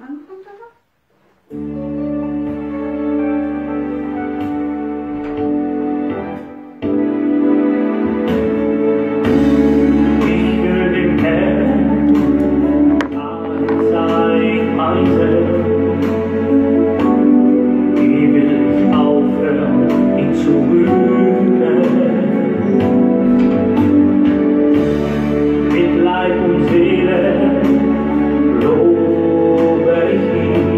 Anfang da? Mit Leib und Seele lobe ich ihn.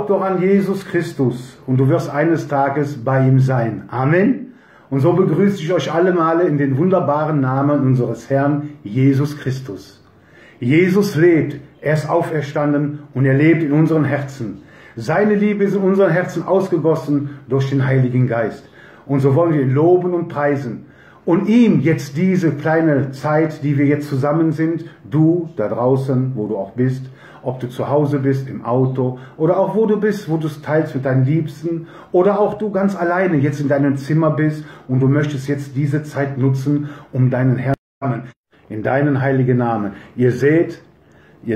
Glaub doch an Jesus Christus und du wirst eines Tages bei ihm sein. Amen. Und so begrüße ich euch alle Male in den wunderbaren Namen unseres Herrn Jesus Christus. Jesus lebt, er ist auferstanden und er lebt in unseren Herzen. Seine Liebe ist in unseren Herzen ausgegossen durch den Heiligen Geist. Und so wollen wir ihn loben und preisen. Und ihm jetzt diese kleine Zeit, die wir jetzt zusammen sind, du da draußen, wo du auch bist, ob du zu Hause bist, im Auto oder auch wo du bist, wo du es teilst mit deinen Liebsten oder auch du ganz alleine jetzt in deinem Zimmer bist und du möchtest jetzt diese Zeit nutzen, um deinen Herrn zu namen, in deinen heiligen Namen. Ihr seht, wir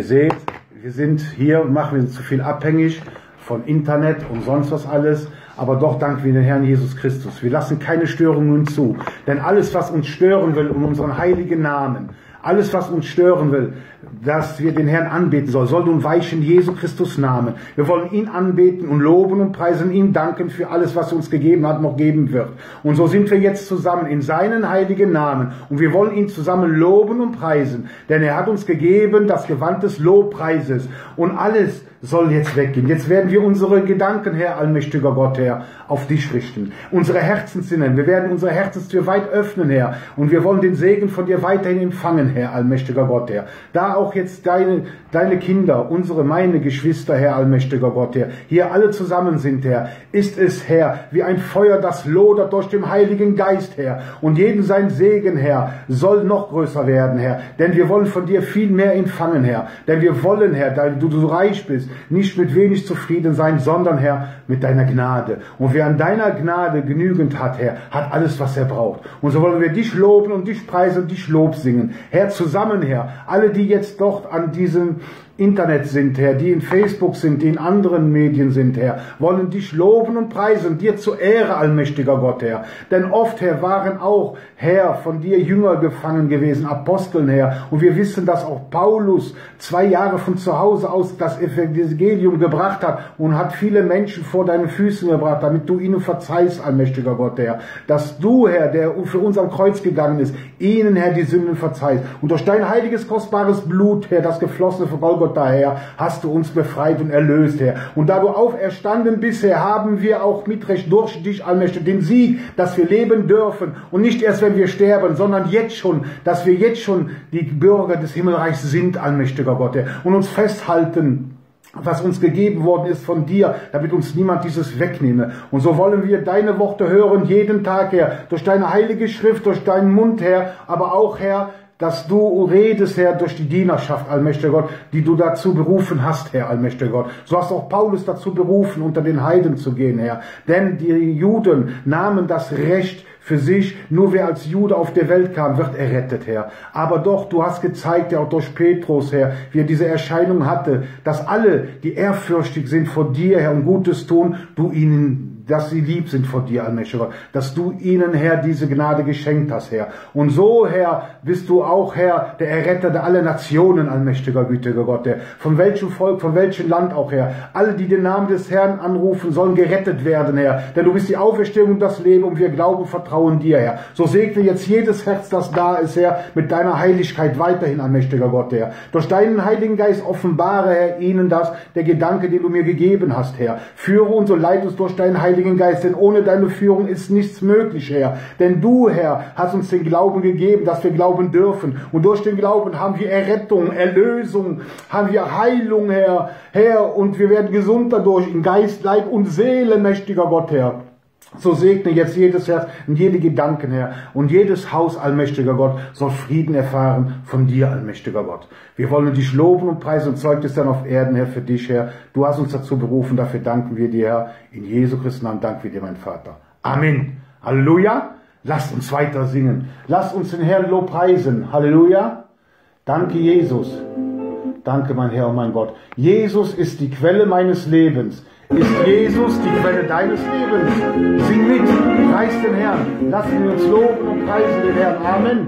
sind hier, machen wir zu viel abhängig von Internet und sonst was alles, aber doch danken wir den Herrn Jesus Christus. Wir lassen keine Störungen zu, denn alles, was uns stören will, um unseren heiligen Namen, alles, was uns stören will, dass wir den Herrn anbeten sollen, soll nun weichen Jesu Christus Namen. Wir wollen ihn anbeten und loben und preisen, ihm danken für alles, was er uns gegeben hat, noch geben wird. Und so sind wir jetzt zusammen in seinen heiligen Namen und wir wollen ihn zusammen loben und preisen, denn er hat uns gegeben das Gewand des Lobpreises und alles soll jetzt weggehen. Jetzt werden wir unsere Gedanken, Herr, allmächtiger Gott, Herr, auf dich richten. Unsere Herzenssinnen, wir werden unsere Herzenstür weit öffnen, Herr, und wir wollen den Segen von dir weiterhin empfangen, Herr, allmächtiger Gott, Herr. Da auch jetzt deine Kinder, meine Geschwister, Herr, allmächtiger Gott, Herr, hier alle zusammen sind, Herr, ist es, Herr, wie ein Feuer, das lodert durch den Heiligen Geist, Herr. Und jeden sein Segen, Herr, soll noch größer werden, Herr. Denn wir wollen von dir viel mehr empfangen, Herr. Denn wir wollen, Herr, da du so reich bist, nicht mit wenig zufrieden sein, sondern, Herr, mit deiner Gnade. Und wer an deiner Gnade genügend hat, Herr, hat alles, was er braucht. Und so wollen wir dich loben und dich preisen und dich Lob singen. Herr, zusammen, Herr, alle, die jetzt dort an diesem Internet sind, Herr, die in Facebook sind, die in anderen Medien sind, Herr, wollen dich loben und preisen, dir zur Ehre, allmächtiger Gott, Herr. Denn oft, Herr, waren auch, Herr, von dir Jünger gefangen gewesen, Aposteln, Herr. Und wir wissen, dass auch Paulus 2 Jahre von zu Hause aus das Evangelium gebracht hat und hat viele Menschen vor deinen Füßen gebracht, damit du ihnen verzeihst, allmächtiger Gott, Herr. Dass du, Herr, der für uns am Kreuz gegangen ist, ihnen, Herr, die Sünden verzeihst. Und durch dein heiliges, kostbares Blut, Herr, das geflossene von Golgatha, daher hast du uns befreit und erlöst, Herr. Und da du auferstanden bist, Herr, haben wir auch mit Recht durch dich, allmächtig, den Sieg, dass wir leben dürfen. Und nicht erst, wenn wir sterben, sondern jetzt schon, dass wir jetzt schon die Bürger des Himmelreichs sind, allmächtiger Gott, Herr. Und uns festhalten, was uns gegeben worden ist von dir, damit uns niemand dieses wegnehme. Und so wollen wir deine Worte hören, jeden Tag, Herr, durch deine heilige Schrift, durch deinen Mund, Herr, aber auch, Herr, dass du redest, Herr, durch die Dienerschaft, allmächtiger Gott, die du dazu berufen hast, Herr, allmächtiger Gott. So hast auch Paulus dazu berufen, unter den Heiden zu gehen, Herr. Denn die Juden nahmen das Recht für sich, nur wer als Jude auf der Welt kam, wird errettet, Herr. Aber doch, du hast gezeigt, ja auch durch Petrus, Herr, wie er diese Erscheinung hatte, dass alle, die ehrfürchtig sind vor dir, Herr, und Gutes tun, du ihnen, dass sie lieb sind vor dir, allmächtiger Gott, dass du ihnen, Herr, diese Gnade geschenkt hast, Herr. Und so, Herr, bist du auch, Herr, der Erretter der aller Nationen, allmächtiger, gütiger Gott, Herr. Von welchem Volk, von welchem Land auch, Herr. Alle, die den Namen des Herrn anrufen, sollen gerettet werden, Herr. Denn du bist die Auferstehung und das Leben und wir glauben, vertrauen dir, Herr. So segne jetzt jedes Herz, das da ist, Herr, mit deiner Heiligkeit weiterhin, allmächtiger Gott, Herr. Durch deinen Heiligen Geist offenbare, Herr, ihnen das, der Gedanke, den du mir gegeben hast, Herr. Führe uns und leite uns durch deinen Heiligen Geist, denn ohne deine Führung ist nichts möglich, Herr. Denn du, Herr, hast uns den Glauben gegeben, dass wir glauben dürfen. Und durch den Glauben haben wir Errettung, Erlösung, haben wir Heilung, Herr. Herr, und wir werden gesund dadurch, in Geist, Leib und Seele, mächtiger Gott, Herr. So segne jetzt jedes Herz und jede Gedanken, Herr. Und jedes Haus, allmächtiger Gott, soll Frieden erfahren von dir, allmächtiger Gott. Wir wollen dich loben und preisen und Zeugnis dann auf Erden, Herr, für dich, Herr. Du hast uns dazu berufen, dafür danken wir dir, Herr. In Jesu Christi Namen danken wir dir, mein Vater. Amen. Halleluja. Lasst uns weiter singen. Lasst uns den Herrn Lob preisen. Halleluja. Danke, Jesus. Danke, mein Herr und mein Gott. Jesus ist die Quelle meines Lebens. Ist Jesus die Quelle deines Lebens? Sing mit, preis den Herrn. Lassen wir uns loben und preisen den Herrn. Amen.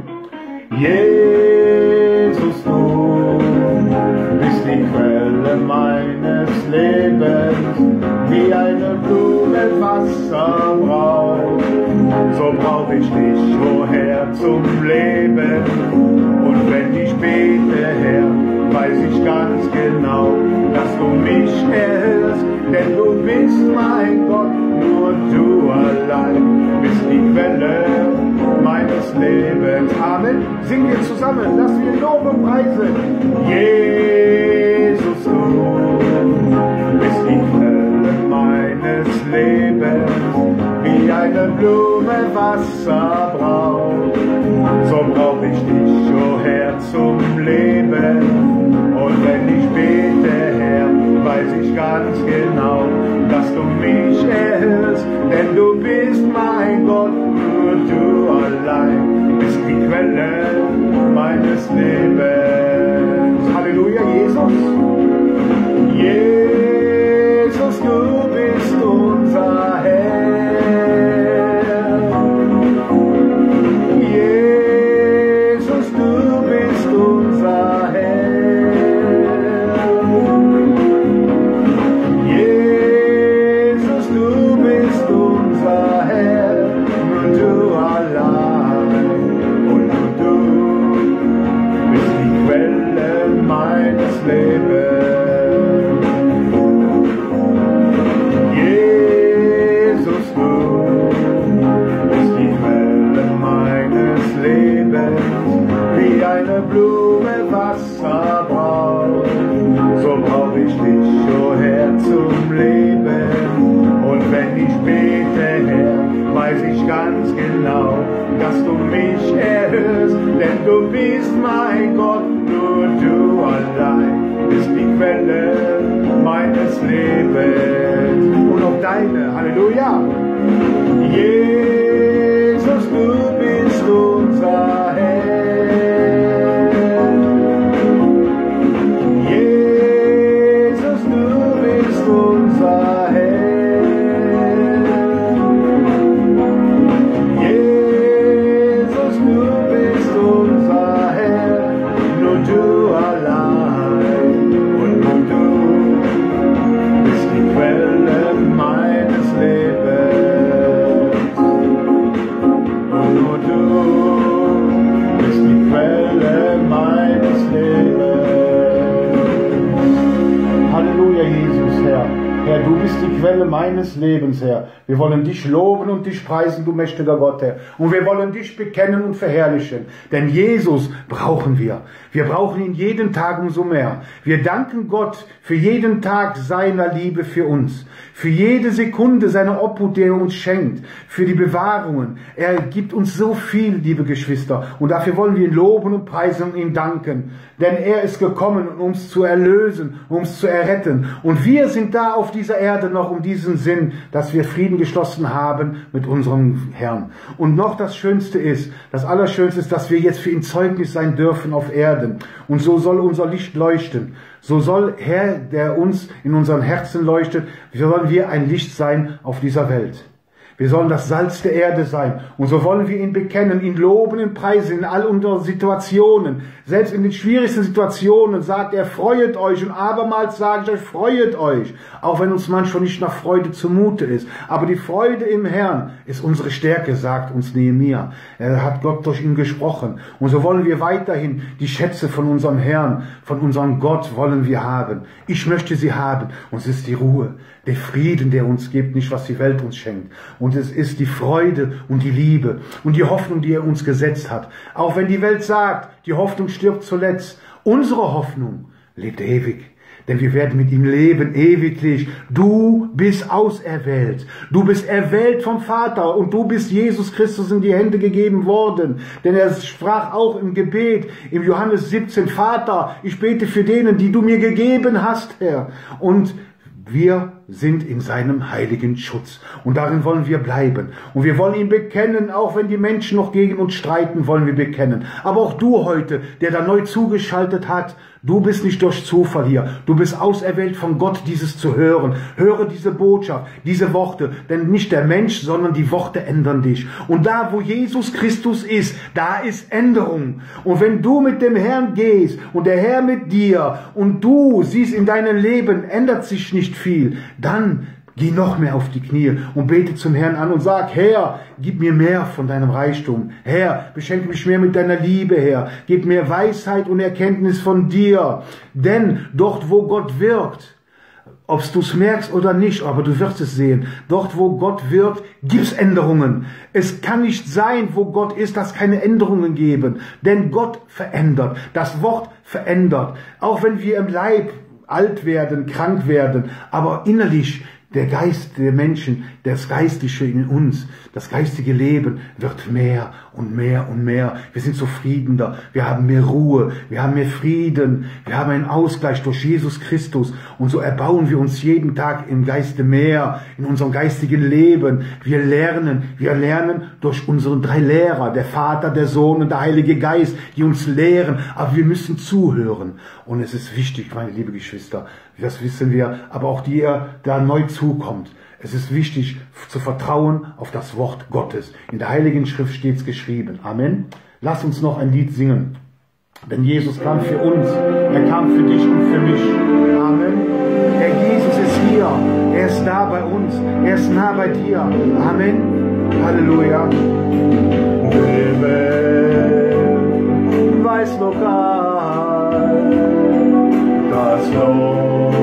Jesus, du bist die Quelle meines Lebens, wie eine Blume Wasser braucht. So brauch ich dich, o Herr, zum Leben. Und wenn ich bete, Herr, weiß ich ganz genau, dass du mich erhörst, denn du bist mein Gott, nur du allein bist die Quelle meines Lebens. Amen. Singen wir zusammen, lass wir Lob und preisen. Jesus, du bist die Quelle meines Lebens, wie eine Blume Wasser braucht. So brauch ich dich, o Herr, zum Leben. Und wenn ich bete, Herr, weiß ich ganz genau, dass du mich erhörst, denn du bist mein Gott, nur du allein bist die Quelle meines Lebens. Halleluja, Jesus. Jesus, du bist unser Herr. Jesus, du bist unser Herr. Jesus, du bist unser Herr. Nur du allein und nur du bist die Quelle meines Lebens. Wie eine Blume Wasser braucht, so brauch ich dich, o Herr, zum Leben. Und wenn ich bete, Herr, weiß ich ganz genau, dass du mich erhörst, denn du bist mein Gott, nur du allein bist die Quelle meines Lebens. Und auch deine, Halleluja. Jesus, du bist unser Herr. Jesus, du bist unser Herr. Jesus, du bist unser Herr. Nur du allein und nur du bist die Quelle meines Lebens. Und nur du bist die Quelle meines Lebens. Halleluja, Jesus, Herr. Herr, du bist die Quelle meines Lebens, Herr. Wir wollen dich loben und dich preisen, du mächtiger Gott, Herr. Und wir wollen dich bekennen und verherrlichen. Denn Jesus brauchen wir. Wir brauchen ihn jeden Tag umso mehr. Wir danken Gott für jeden Tag seiner Liebe für uns. Für jede Sekunde seiner Obhut, die er uns schenkt. Für die Bewahrungen. Er gibt uns so viel, liebe Geschwister. Und dafür wollen wir ihn loben und preisen und ihm danken. Denn er ist gekommen, um uns zu erlösen, um uns zu erretten. Und wir sind da auf dieser Erde noch um diesen Sinn, dass wir Frieden geschlossen haben mit unserem Herrn. Und noch das Schönste ist, das Allerschönste ist, dass wir jetzt für ihn Zeugnis sein dürfen auf Erden. Und so soll unser Licht leuchten. So soll Herr, der uns in unseren Herzen leuchtet, sollen wir ein Licht sein auf dieser Welt. Wir sollen das Salz der Erde sein. Und so wollen wir ihn bekennen, ihn loben und preisen in all unseren Situationen. Selbst in den schwierigsten Situationen sagt er, freuet euch. Und abermals sage ich euch, freuet euch. Auch wenn uns manchmal nicht nach Freude zumute ist. Aber die Freude im Herrn ist unsere Stärke, sagt uns Nehemia. Er hat Gott durch ihn gesprochen. Und so wollen wir weiterhin die Schätze von unserem Herrn, von unserem Gott wollen wir haben. Ich möchte sie haben. Und es ist die Ruhe, der Frieden, der uns gibt, nicht was die Welt uns schenkt. Und es ist die Freude und die Liebe und die Hoffnung, die er uns gesetzt hat. Auch wenn die Welt sagt, die Hoffnung stirbt zuletzt. Unsere Hoffnung lebt ewig. Denn wir werden mit ihm leben, ewiglich. Du bist auserwählt. Du bist erwählt vom Vater und du bist Jesus Christus in die Hände gegeben worden. Denn er sprach auch im Gebet, im Johannes 17, Vater, ich bete für denen, die du mir gegeben hast, Herr. Und wir sind in seinem heiligen Schutz. Und darin wollen wir bleiben. Und wir wollen ihn bekennen, auch wenn die Menschen noch gegen uns streiten, wollen wir bekennen. Aber auch du heute, der da neu zugeschaltet hat, du bist nicht durch Zufall hier. Du bist auserwählt von Gott, dieses zu hören. Höre diese Botschaft, diese Worte. Denn nicht der Mensch, sondern die Worte ändern dich. Und da, wo Jesus Christus ist, da ist Änderung. Und wenn du mit dem Herrn gehst und der Herr mit dir und du siehst in deinem Leben, ändert sich nicht viel, dann geh noch mehr auf die Knie und bete zum Herrn an und sag, Herr, gib mir mehr von deinem Reichtum. Herr, beschenke mich mehr mit deiner Liebe, Herr. Gib mir Weisheit und Erkenntnis von dir. Denn dort, wo Gott wirkt, ob du es merkst oder nicht, aber du wirst es sehen. Dort, wo Gott wirkt, gibt es Änderungen. Es kann nicht sein, wo Gott ist, dass keine Änderungen geben. Denn Gott verändert. Das Wort verändert. Auch wenn wir im Leib alt werden, krank werden, aber innerlich der Geist der Menschen, das Geistliche in uns, das geistige Leben wird mehr und mehr und mehr. Wir sind zufriedener, wir haben mehr Ruhe, wir haben mehr Frieden, wir haben einen Ausgleich durch Jesus Christus. Und so erbauen wir uns jeden Tag im Geiste mehr, in unserem geistigen Leben. Wir lernen durch unsere 3 Lehrer, der Vater, der Sohn und der Heilige Geist, die uns lehren. Aber wir müssen zuhören. Und es ist wichtig, meine liebe Geschwister, das wissen wir, aber auch die ihr da neu zukommt. Es ist wichtig zu vertrauen auf das Wort Gottes. In der Heiligen Schrift steht es geschrieben. Amen. Lass uns noch ein Lied singen. Denn Jesus kam für uns. Er kam für dich und für mich. Amen. Der Jesus ist hier. Er ist da bei uns. Er ist nah bei dir. Amen. Halleluja. Leben weiß lokal. Das Lob.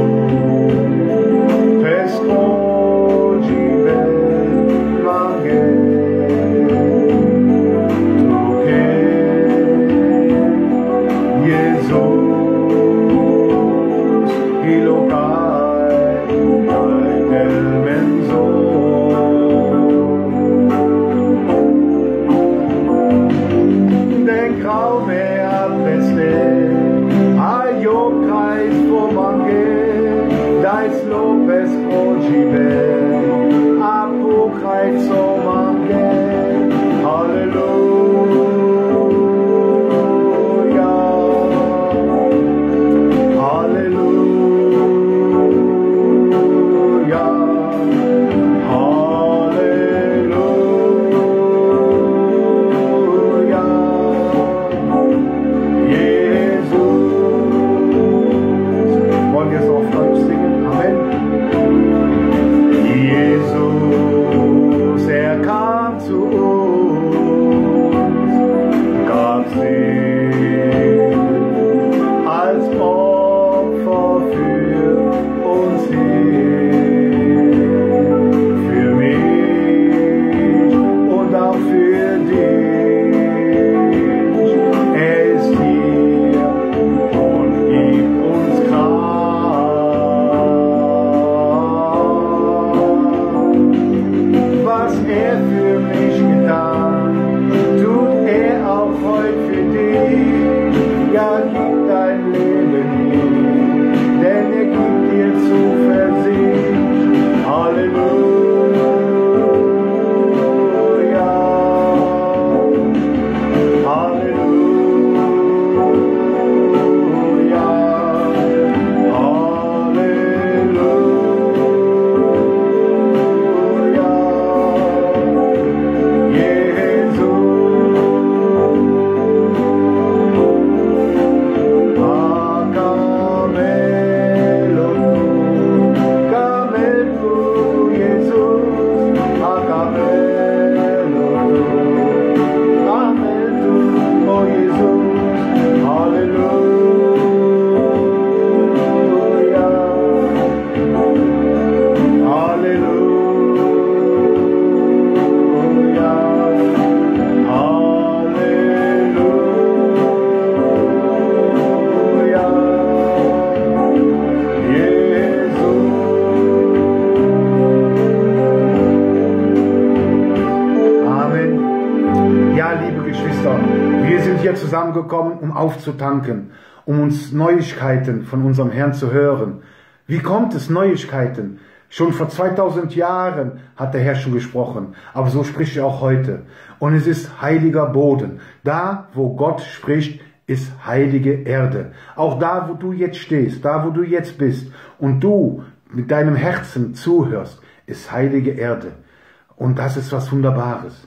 Zusammengekommen, um aufzutanken, um uns Neuigkeiten von unserem Herrn zu hören. Wie kommt es, Neuigkeiten? Schon vor 2000 Jahren hat der Herr schon gesprochen, aber so spricht er auch heute. Und es ist heiliger Boden. Da, wo Gott spricht, ist heilige Erde. Auch da, wo du jetzt stehst, da, wo du jetzt bist und du mit deinem Herzen zuhörst, ist heilige Erde. Und das ist was Wunderbares.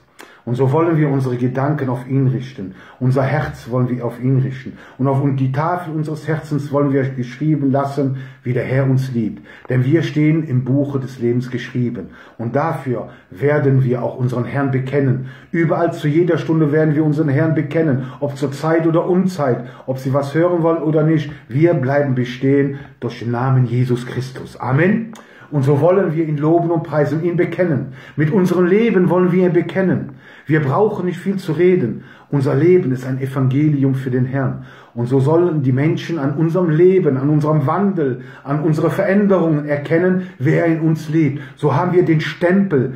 Und so wollen wir unsere Gedanken auf ihn richten. Unser Herz wollen wir auf ihn richten. Und auf die Tafel unseres Herzens wollen wir geschrieben lassen, wie der Herr uns liebt. Denn wir stehen im Buche des Lebens geschrieben. Und dafür werden wir auch unseren Herrn bekennen. Überall zu jeder Stunde werden wir unseren Herrn bekennen. Ob zur Zeit oder Unzeit, ob Sie was hören wollen oder nicht. Wir bleiben bestehen durch den Namen Jesus Christus. Amen. Und so wollen wir ihn loben und preisen, ihn bekennen. Mit unserem Leben wollen wir ihn bekennen. Wir brauchen nicht viel zu reden. Unser Leben ist ein Evangelium für den Herrn. Und so sollen die Menschen an unserem Leben, an unserem Wandel, an unsere Veränderungen erkennen, wer in uns lebt. So haben wir den Stempel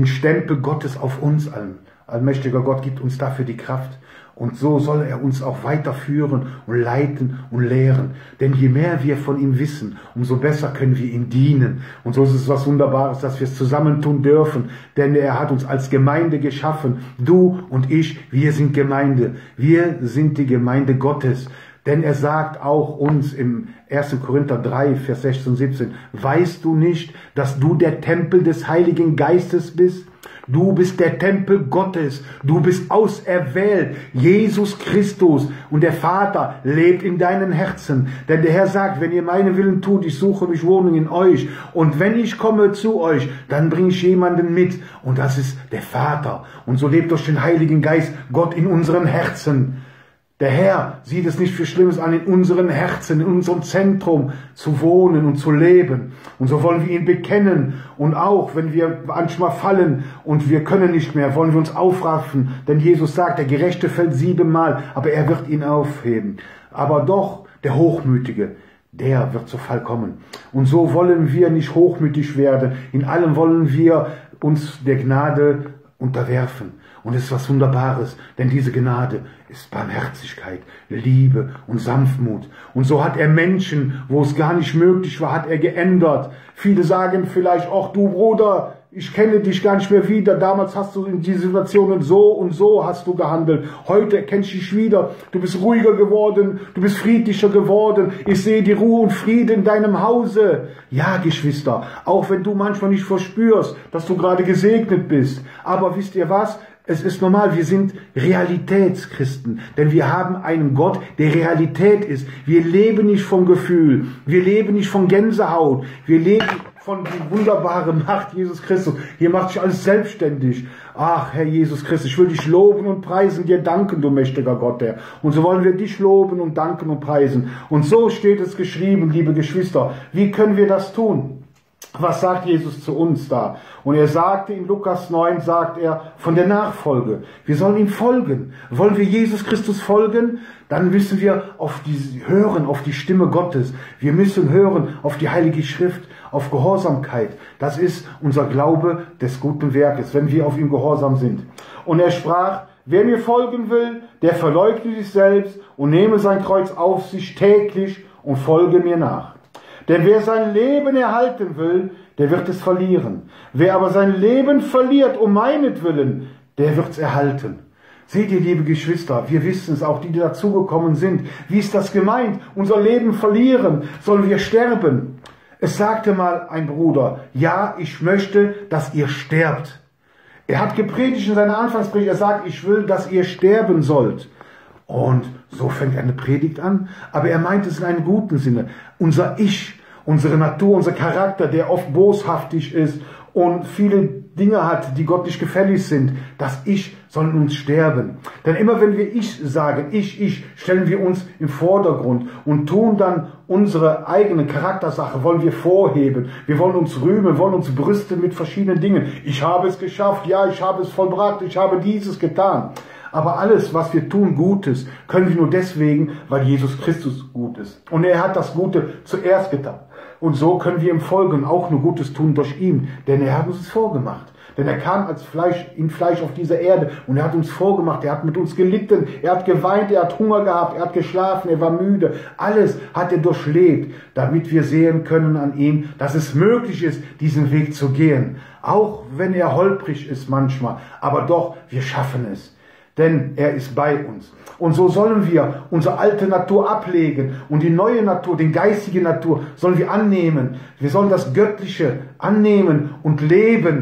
Gottes auf uns. Allmächtiger Gott gibt uns dafür die Kraft. Und so soll er uns auch weiterführen und leiten und lehren. Denn je mehr wir von ihm wissen, umso besser können wir ihm dienen. Und so ist es was Wunderbares, dass wir es zusammentun dürfen. Denn er hat uns als Gemeinde geschaffen. Du und ich, wir sind Gemeinde. Wir sind die Gemeinde Gottes. Denn er sagt auch uns im 1. Korinther 3, Vers 16 und 17, weißt du nicht, dass du der Tempel des Heiligen Geistes bist? Du bist der Tempel Gottes, du bist auserwählt, Jesus Christus und der Vater lebt in deinen Herzen. Denn der Herr sagt, wenn ihr meinen Willen tut, ich suche mich Wohnung in euch und wenn ich komme zu euch, dann bringe ich jemanden mit und das ist der Vater. Und so lebt durch den Heiligen Geist Gott in unseren Herzen. Der Herr sieht es nicht für Schlimmes an, in unseren Herzen, in unserem Zentrum zu wohnen und zu leben. Und so wollen wir ihn bekennen. Und auch, wenn wir manchmal fallen und wir können nicht mehr, wollen wir uns aufraffen. Denn Jesus sagt, der Gerechte fällt 7-mal, aber er wird ihn aufheben. Aber doch, der Hochmütige, der wird zu Fall kommen. Und so wollen wir nicht hochmütig werden. In allem wollen wir uns der Gnade unterwerfen. Und es ist was Wunderbares, denn diese Gnade ist Barmherzigkeit, Liebe und Sanftmut. Und so hat er Menschen, wo es gar nicht möglich war, hat er geändert. Viele sagen vielleicht, ach du Bruder, ich kenne dich gar nicht mehr wieder. Damals hast du in diesen Situationen so und so hast du gehandelt. Heute kenne ich dich wieder. Du bist ruhiger geworden, du bist friedlicher geworden. Ich sehe die Ruhe und Friede in deinem Hause. Ja, Geschwister, auch wenn du manchmal nicht verspürst, dass du gerade gesegnet bist. Aber wisst ihr was? Es ist normal, wir sind Realitätschristen, denn wir haben einen Gott, der Realität ist. Wir leben nicht vom Gefühl, wir leben nicht von Gänsehaut, wir leben von der wunderbaren Macht Jesus Christus. Hier macht sich alles selbstständig. Ach, Herr Jesus Christus, ich will dich loben und preisen, dir danken, du mächtiger Gott, Herr. Und so wollen wir dich loben und danken und preisen. Und so steht es geschrieben, liebe Geschwister. Wie können wir das tun? Was sagt Jesus zu uns da? Und er sagte in Lukas 9, sagt er, von der Nachfolge. Wir sollen ihm folgen. Wollen wir Jesus Christus folgen? Dann müssen wir hören auf die Stimme Gottes. Wir müssen hören auf die Heilige Schrift, auf Gehorsamkeit. Das ist unser Glaube des guten Werkes, wenn wir auf ihm gehorsam sind. Und er sprach, wer mir folgen will, der verleugne sich selbst und nehme sein Kreuz auf sich täglich und folge mir nach. Denn wer sein Leben erhalten will, der wird es verlieren. Wer aber sein Leben verliert um meinetwillen, der wird es erhalten. Seht ihr, liebe Geschwister, wir wissen es, auch die dazugekommen sind. Wie ist das gemeint? Unser Leben verlieren, sollen wir sterben? Es sagte mal ein Bruder, ja, ich möchte, dass ihr sterbt. Er hat gepredigt in seiner Anfangspredigt, er sagt, ich will, dass ihr sterben sollt. Und so fängt eine Predigt an, aber er meint es in einem guten Sinne. Unser Ich, unsere Natur, unser Charakter, der oft boshaftig ist und viele Dinge hat, die Gott nicht gefällig sind, das Ich soll in uns sterben. Denn immer wenn wir Ich sagen, ich, stellen wir uns im Vordergrund und tun dann unsere eigene Charaktersache, wollen wir vorheben. Wir wollen uns rühmen, wollen uns brüsten mit verschiedenen Dingen. Ich habe es geschafft, ja, ich habe es vollbracht, ich habe dieses getan. Aber alles, was wir tun, Gutes, können wir nur deswegen, weil Jesus Christus gut ist. Und er hat das Gute zuerst getan. Und so können wir ihm folgen, auch nur Gutes tun durch ihn. Denn er hat uns es vorgemacht. Denn er kam als Fleisch auf diese Erde und er hat uns vorgemacht, er hat mit uns gelitten, er hat geweint, er hat Hunger gehabt, er hat geschlafen, er war müde. Alles hat er durchlebt, damit wir sehen können an ihm, dass es möglich ist, diesen Weg zu gehen. Auch wenn er holprig ist manchmal, aber doch, wir schaffen es. Denn er ist bei uns. Und so sollen wir unsere alte Natur ablegen und die neue Natur, die geistige Natur, sollen wir annehmen. Wir sollen das Göttliche annehmen und leben.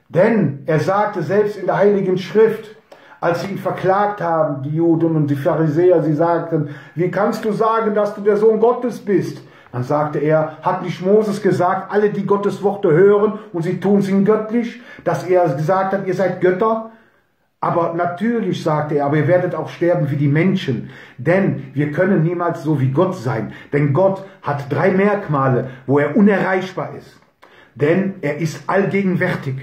Denn er sagte selbst in der Heiligen Schrift, als sie ihn verklagt haben, die Juden und die Pharisäer, sie sagten, wie kannst du sagen, dass du der Sohn Gottes bist? Dann sagte er, hat nicht Moses gesagt, alle, die Gottes Worte hören und sie tun sie göttlich, dass er gesagt hat, ihr seid Götter? Aber natürlich, sagte er, aber ihr werdet auch sterben wie die Menschen, denn wir können niemals so wie Gott sein, denn Gott hat 3 Merkmale, wo er unerreichbar ist. Denn er ist allgegenwärtig,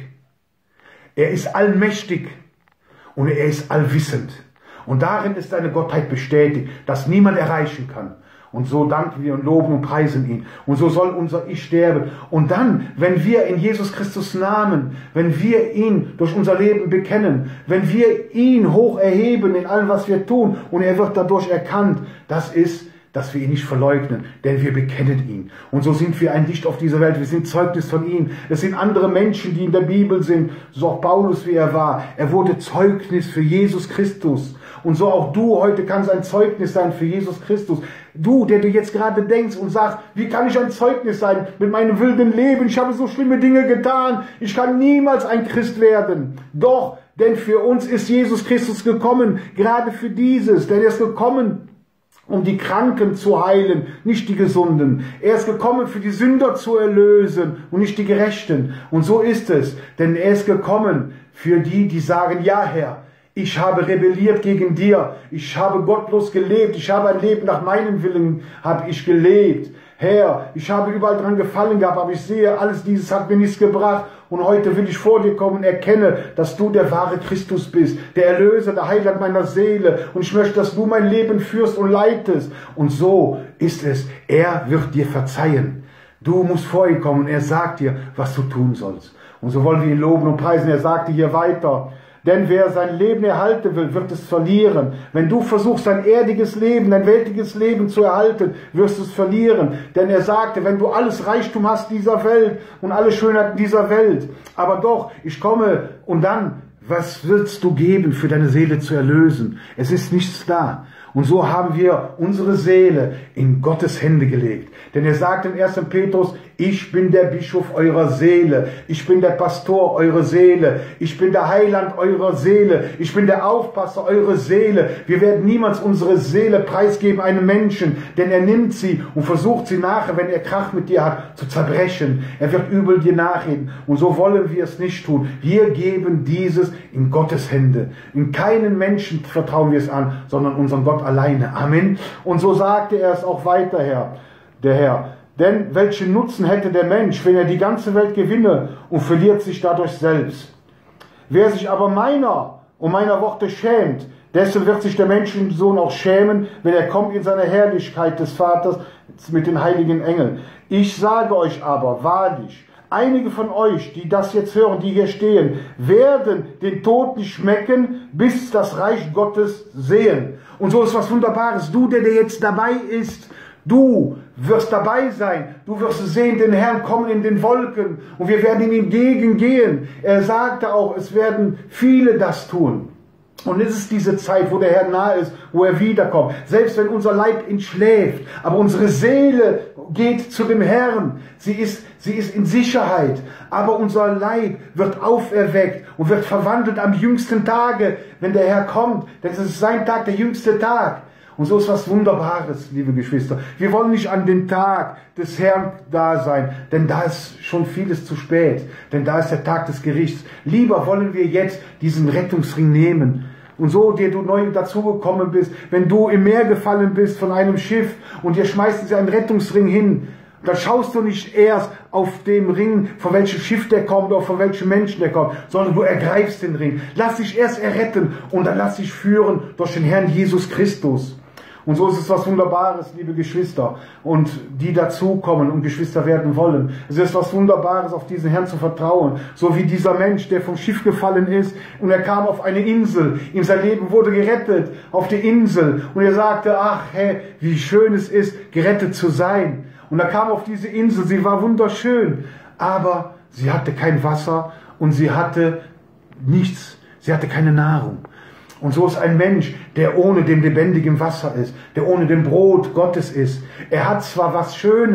er ist allmächtig und er ist allwissend. Und darin ist seine Gottheit bestätigt, dass niemand erreichen kann. Und so danken wir und loben und preisen ihn. Und so soll unser Ich sterben. Und dann, wenn wir in Jesus Christus Namen, wenn wir ihn durch unser Leben bekennen, wenn wir ihn hoch erheben in allem, was wir tun, und er wird dadurch erkannt, das ist, dass wir ihn nicht verleugnen, denn wir bekennen ihn. Und so sind wir ein Licht auf dieser Welt, wir sind Zeugnis von ihm. Es sind andere Menschen, die in der Bibel sind, so auch Paulus, wie er war. Er wurde Zeugnis für Jesus Christus. Und so auch du heute kannst ein Zeugnis sein für Jesus Christus. Du, der du jetzt gerade denkst und sagst, wie kann ich ein Zeugnis sein mit meinem wilden Leben? Ich habe so schlimme Dinge getan. Ich kann niemals ein Christ werden. Doch, denn für uns ist Jesus Christus gekommen, gerade für dieses. Denn er ist gekommen, um die Kranken zu heilen, nicht die Gesunden. Er ist gekommen, für die Sünder zu erlösen und nicht die Gerechten. Und so ist es. Denn er ist gekommen für die, die sagen, ja Herr, ich habe rebelliert gegen dir, ich habe gottlos gelebt, ich habe ein Leben nach meinem Willen, habe ich gelebt. Herr, ich habe überall dran gefallen gehabt, aber ich sehe, alles dieses hat mir nichts gebracht. Und heute will ich vor dir kommen und erkenne, dass du der wahre Christus bist, der Erlöser, der Heiland meiner Seele. Und ich möchte, dass du mein Leben führst und leitest. Und so ist es. Er wird dir verzeihen. Du musst vor ihm kommen und er sagt dir, was du tun sollst. Und so wollen wir ihn loben und preisen. Er sagte hier weiter, denn wer sein Leben erhalten will, wird es verlieren. Wenn du versuchst, dein erdiges Leben, dein weltliches Leben zu erhalten, wirst du es verlieren. Denn er sagte, wenn du alles Reichtum hast dieser Welt und alle Schönheiten dieser Welt, aber doch, ich komme und dann, was willst du geben, für deine Seele zu erlösen? Es ist nichts da. Und so haben wir unsere Seele in Gottes Hände gelegt. Denn er sagt in 1. Petrus, ich bin der Bischof eurer Seele, ich bin der Pastor eurer Seele, ich bin der Heiland eurer Seele, ich bin der Aufpasser eurer Seele. Wir werden niemals unsere Seele preisgeben einem Menschen, denn er nimmt sie und versucht sie nachher, wenn er Krach mit dir hat, zu zerbrechen. Er wird übel dir nachreden. Und so wollen wir es nicht tun. Wir geben dieses in Gottes Hände. In keinen Menschen vertrauen wir es an, sondern unseren Gott alleine. Amen. Und so sagte er es auch weiter, der Herr. Denn welchen Nutzen hätte der Mensch, wenn er die ganze Welt gewinne und verliert sich dadurch selbst? Wer sich aber meiner und meiner Worte schämt, dessen wird sich der Menschensohn auch schämen, wenn er kommt in seiner Herrlichkeit des Vaters mit den heiligen Engeln. Ich sage euch aber, wahrlich, einige von euch, die das jetzt hören, die hier stehen, werden den Tod nicht schmecken, bis das Reich Gottes sehen. Und so ist was Wunderbares. Du, der jetzt dabei ist, du wirst dabei sein, du wirst sehen, den Herrn kommen in den Wolken und wir werden ihm entgegengehen. Er sagte auch, es werden viele das tun. Und es ist diese Zeit, wo der Herr nahe ist, wo er wiederkommt. Selbst wenn unser Leib ihn schläft, aber unsere Seele geht zu dem Herrn. Sie ist in Sicherheit, aber unser Leib wird auferweckt und wird verwandelt am jüngsten Tage, wenn der Herr kommt. Denn es ist sein Tag, der jüngste Tag. Und so ist was Wunderbares, liebe Geschwister. Wir wollen nicht an den Tag des Herrn da sein, denn da ist schon vieles zu spät. Denn da ist der Tag des Gerichts. Lieber wollen wir jetzt diesen Rettungsring nehmen. Und so, der du neu dazugekommen bist, wenn du im Meer gefallen bist von einem Schiff und dir schmeißen sie einen Rettungsring hin, dann schaust du nicht erst auf dem Ring, von welchem Schiff der kommt oder von welchem Menschen der kommt, sondern du ergreifst den Ring. Lass dich erst erretten und dann lass dich führen durch den Herrn Jesus Christus. Und so ist es was Wunderbares, liebe Geschwister, und die dazukommen und Geschwister werden wollen. Es ist was Wunderbares, auf diesen Herrn zu vertrauen. So wie dieser Mensch, der vom Schiff gefallen ist und er kam auf eine Insel. Ihm sein Leben wurde gerettet auf die Insel. Und er sagte, ach Herr, wie schön es ist, gerettet zu sein. Und er kam auf diese Insel, sie war wunderschön, aber sie hatte kein Wasser und sie hatte nichts. Sie hatte keine Nahrung. Und so ist ein Mensch, der ohne dem lebendigen Wasser ist, der ohne dem Brot Gottes ist. Er hat zwar was Schönes,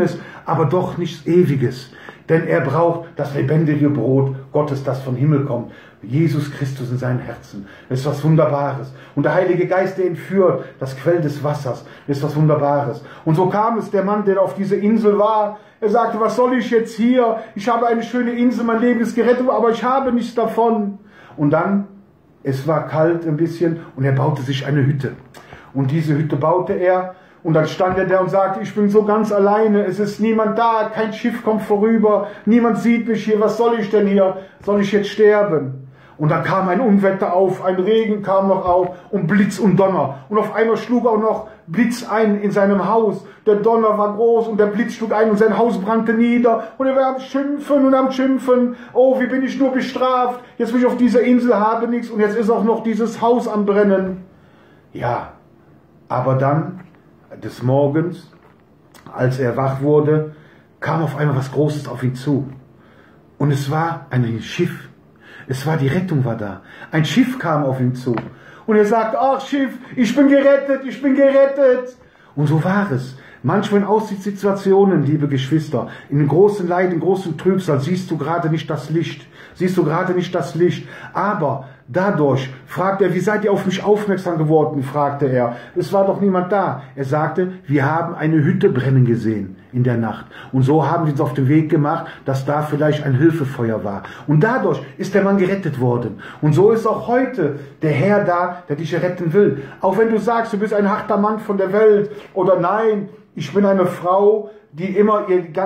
aber doch nichts Ewiges. Denn er braucht das lebendige Brot Gottes, das vom Himmel kommt. Jesus Christus in seinem Herzen. Das ist was Wunderbares. Und der Heilige Geist, der ihn führt, das Quell des Wassers, ist was Wunderbares. Und so kam es der Mann, der auf dieser Insel war. Er sagte, was soll ich jetzt hier? Ich habe eine schöne Insel, mein Leben ist gerettet, aber ich habe nichts davon. Und dann, es war kalt ein bisschen und er baute sich eine Hütte. Und diese Hütte baute er. Und dann stand er da und sagte, ich bin so ganz alleine, es ist niemand da, kein Schiff kommt vorüber, niemand sieht mich hier, was soll ich denn hier? Soll ich jetzt sterben? Und dann kam ein Unwetter auf, ein Regen kam noch auf und Blitz und Donner. Und auf einmal schlug auch noch Blitz ein in seinem Haus. Der Donner war groß und der Blitz schlug ein und sein Haus brannte nieder. Und er war am Schimpfen und am Schimpfen. Oh, wie bin ich nur bestraft. Jetzt bin ich auf dieser Insel, habe nichts und jetzt ist auch noch dieses Haus am Brennen. Ja, aber dann, des Morgens, als er wach wurde, kam auf einmal was Großes auf ihn zu. Und es war ein Schiff. Es war, die Rettung war da. Ein Schiff kam auf ihn zu. Und er sagt, ach Schiff, ich bin gerettet, ich bin gerettet. Und so war es. Manchmal in Aussichtssituationen, liebe Geschwister, in großen Leid, in großen Trübsal, siehst du gerade nicht das Licht. Siehst du gerade nicht das Licht. Aber dadurch fragt er, wie seid ihr auf mich aufmerksam geworden, fragte er. Es war doch niemand da. Er sagte, wir haben eine Hütte brennen gesehen in der Nacht. Und so haben wir uns auf den Weg gemacht, dass da vielleicht ein Hilfefeuer war. Und dadurch ist der Mann gerettet worden. Und so ist auch heute der Herr da, der dich retten will. Auch wenn du sagst, du bist ein harter Mann von der Welt oder nein, ich bin eine Frau, die immer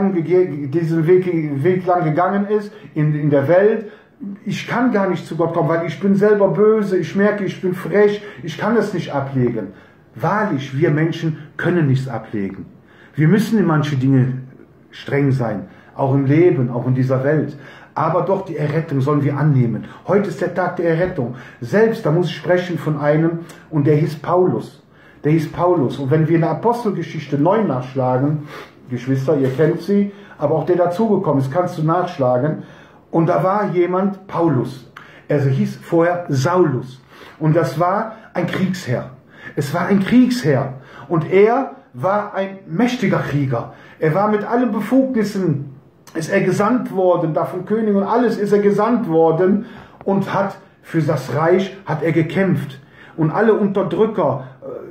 diesen Weg lang gegangen ist in der Welt. Ich kann gar nicht zu Gott kommen, weil ich bin selber böse, ich merke, ich bin frech, ich kann es nicht ablegen. Wahrlich, wir Menschen können nichts ablegen. Wir müssen in manche Dinge streng sein, auch im Leben, auch in dieser Welt. Aber doch die Errettung sollen wir annehmen. Heute ist der Tag der Errettung. Selbst, da muss ich sprechen von einem, und der hieß Paulus. Der hieß Paulus. Und wenn wir in der Apostelgeschichte 9 nachschlagen, Geschwister, ihr kennt sie, aber auch der dazugekommen ist, kannst du nachschlagen. Und da war jemand, Paulus. Er hieß vorher Saulus. Und das war ein Kriegsherr. Es war ein Kriegsherr. Und er war ein mächtiger Krieger. Er war mit allen Befugnissen, ist er gesandt worden, da vom König und alles ist er gesandt worden und hat für das Reich, hat er gekämpft. Und alle Unterdrücker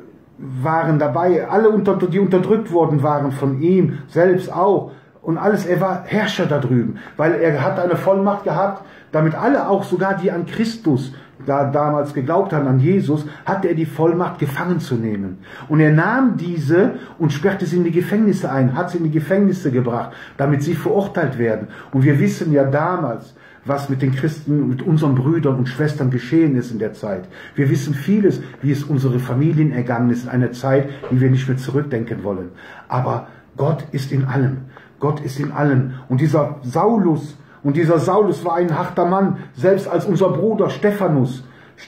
waren dabei, alle, die unterdrückt worden waren von ihm, selbst auch. Und alles, er war Herrscher da drüben, weil er hat eine Vollmacht gehabt, damit alle, auch sogar die an Christus damals geglaubt haben, an Jesus, hatte er die Vollmacht, gefangen zu nehmen. Und er nahm diese und sperrte sie in die Gefängnisse ein, hat sie in die Gefängnisse gebracht, damit sie verurteilt werden. Und wir wissen ja damals, was mit den Christen, mit unseren Brüdern und Schwestern geschehen ist in der Zeit. Wir wissen vieles, wie es unsere Familien ergangen ist in einer Zeit, die wir nicht mehr zurückdenken wollen. Aber Gott ist in allem. Gott ist in allen. Und dieser Saulus war ein harter Mann, selbst als unser Bruder Stephanus,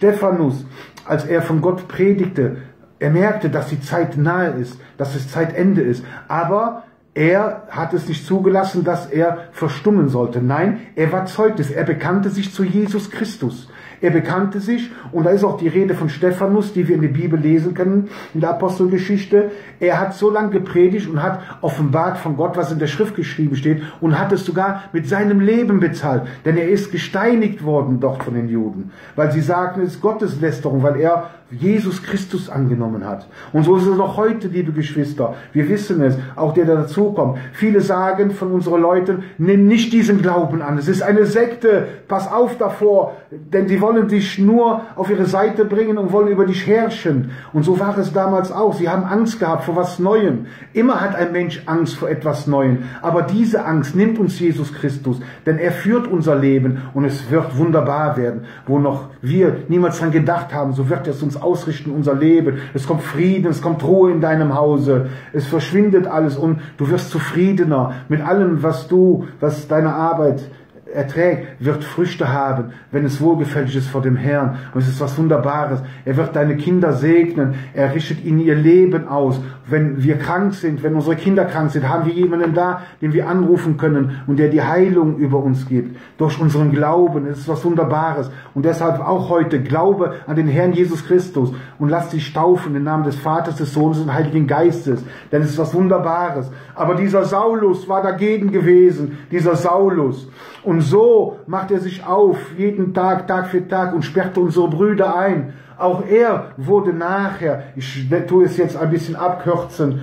als er von Gott predigte, er merkte, dass die Zeit nahe ist, dass es Zeitende ist. Aber er hat es nicht zugelassen, dass er verstummen sollte. Nein, er war Zeugnis. Er bekannte sich zu Jesus Christus. Er bekannte sich, und da ist auch die Rede von Stephanus, die wir in der Bibel lesen können, in der Apostelgeschichte. Er hat so lange gepredigt und hat offenbart von Gott, was in der Schrift geschrieben steht, und hat es sogar mit seinem Leben bezahlt. Denn er ist gesteinigt worden dort von den Juden, weil sie sagten, es ist Gotteslästerung, weil er Jesus Christus angenommen hat. Und so ist es noch heute, liebe Geschwister. Wir wissen es, auch der dazukommt. Viele sagen von unseren Leuten, nimm nicht diesen Glauben an. Es ist eine Sekte. Pass auf davor, denn sie wollen dich nur auf ihre Seite bringen und wollen über dich herrschen. Und so war es damals auch. Sie haben Angst gehabt vor was Neuem. Immer hat ein Mensch Angst vor etwas Neuem. Aber diese Angst nimmt uns Jesus Christus, denn er führt unser Leben und es wird wunderbar werden. Wo noch wir niemals dran gedacht haben, so wird es uns ausrichten, unser Leben. Es kommt Frieden, es kommt Ruhe in deinem Hause. Es verschwindet alles und du wirst zufriedener mit allem, was deine Arbeit erträgt, wird Früchte haben, wenn es wohlgefällig ist vor dem Herrn. Und es ist was Wunderbares. Er wird deine Kinder segnen. Er richtet ihnen ihr Leben aus. Wenn wir krank sind, wenn unsere Kinder krank sind, haben wir jemanden da, den wir anrufen können und der die Heilung über uns gibt. Durch unseren Glauben. Es ist was Wunderbares. Und deshalb auch heute, glaube an den Herrn Jesus Christus und lass dich taufen im Namen des Vaters, des Sohnes und Heiligen Geistes. Denn es ist was Wunderbares. Aber dieser Saulus war dagegen gewesen. Dieser Saulus. Und so macht er sich auf, jeden Tag, Tag für Tag und sperrte unsere Brüder ein. Auch er wurde nachher, ich tue es jetzt ein bisschen abkürzen,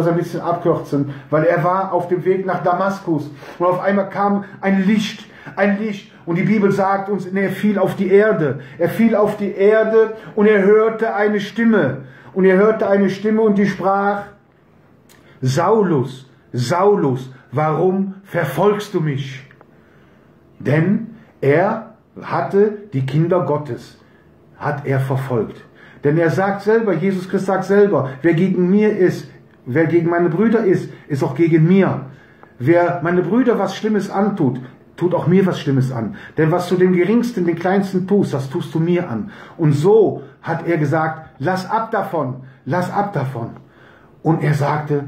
weil er war auf dem Weg nach Damaskus und auf einmal kam ein Licht. Und die Bibel sagt uns, er fiel auf die Erde. Er fiel auf die Erde und er hörte eine Stimme. Und er hörte eine Stimme und die sprach, Saulus, Saulus, warum verfolgst du mich? Denn er hatte die Kinder Gottes, hat er verfolgt. Denn er sagt selber, Jesus Christus sagt selber, wer gegen mir ist, wer gegen meine Brüder ist, ist auch gegen mir. Wer meine Brüder was Schlimmes antut, tut auch mir was Schlimmes an. Denn was du dem Geringsten, den Kleinsten tust, das tust du mir an. Und so hat er gesagt, lass ab davon, lass ab davon. Und er sagte,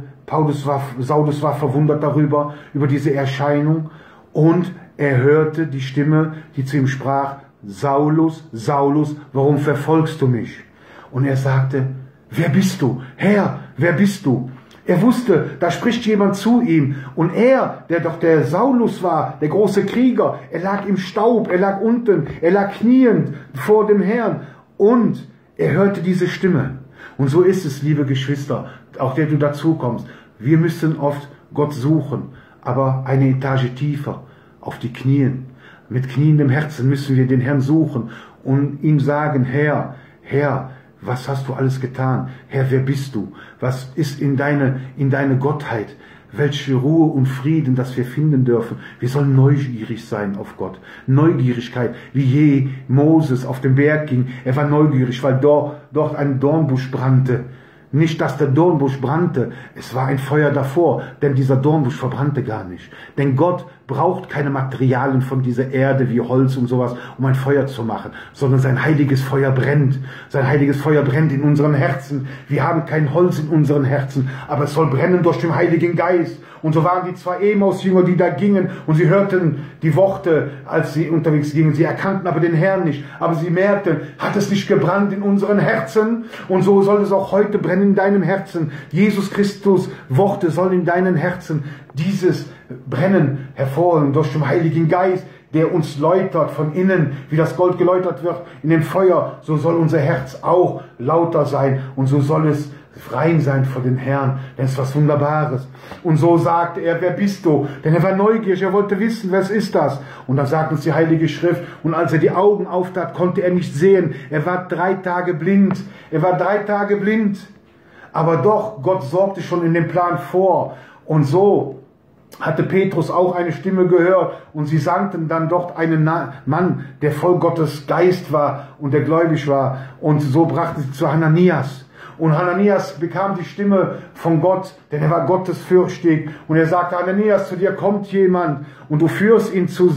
Saulus war verwundert darüber, über diese Erscheinung. Und er hörte die Stimme, die zu ihm sprach, Saulus, Saulus, warum verfolgst du mich? Und er sagte, wer bist du? Herr, wer bist du? Er wusste, da spricht jemand zu ihm. Und er, der doch der Saulus war, der große Krieger, er lag im Staub, er lag unten, er lag kniend vor dem Herrn. Und er hörte diese Stimme. Und so ist es, liebe Geschwister, auch der du dazu kommst. Wir müssen oft Gott suchen, aber eine Etage tiefer, auf die Knien. Mit kniendem Herzen müssen wir den Herrn suchen und ihm sagen, Herr, Herr, was hast du alles getan? Herr, wer bist du? Was ist in deine Gottheit? Welche Ruhe und Frieden, dass wir finden dürfen. Wir sollen neugierig sein auf Gott. Neugierigkeit, wie je Moses auf den Berg ging. Er war neugierig, weil dort ein Dornbusch brannte. Nicht, dass der Dornbusch brannte, es war ein Feuer davor, denn dieser Dornbusch verbrannte gar nicht. Denn Gott braucht keine Materialien von dieser Erde wie Holz und sowas, um ein Feuer zu machen, sondern sein heiliges Feuer brennt. Sein heiliges Feuer brennt in unseren Herzen. Wir haben kein Holz in unseren Herzen, aber es soll brennen durch den Heiligen Geist. Und so waren die zwei Emaus-Jünger, die da gingen und sie hörten die Worte, als sie unterwegs gingen. Sie erkannten aber den Herrn nicht, aber sie merkten, hat es nicht gebrannt in unseren Herzen? Und so soll es auch heute brennen in deinem Herzen. Jesus Christus Worte sollen in deinen Herzen dieses Brennen hervorholen durch den Heiligen Geist, der uns läutert von innen, wie das Gold geläutert wird in dem Feuer. So soll unser Herz auch lauter sein und so soll es rein sein vor dem Herrn, denn es ist was Wunderbares. Und so sagte er, wer bist du? Denn er war neugierig, er wollte wissen, was ist das? Und dann sagt uns die Heilige Schrift, und als er die Augen auftat, konnte er nicht sehen. Er war 3 Tage blind. Er war 3 Tage blind. Aber doch, Gott sorgte schon in dem Plan vor. Und so hatte Petrus auch eine Stimme gehört und sie sandten dann dort einen Mann, der voll Gottes Geist war und der gläubig war. Und so brachten sie zu Hananias. Und Hananias bekam die Stimme von Gott, denn er war gottesfürchtig. Und er sagte, Hananias, zu dir kommt jemand und du führst ihn zu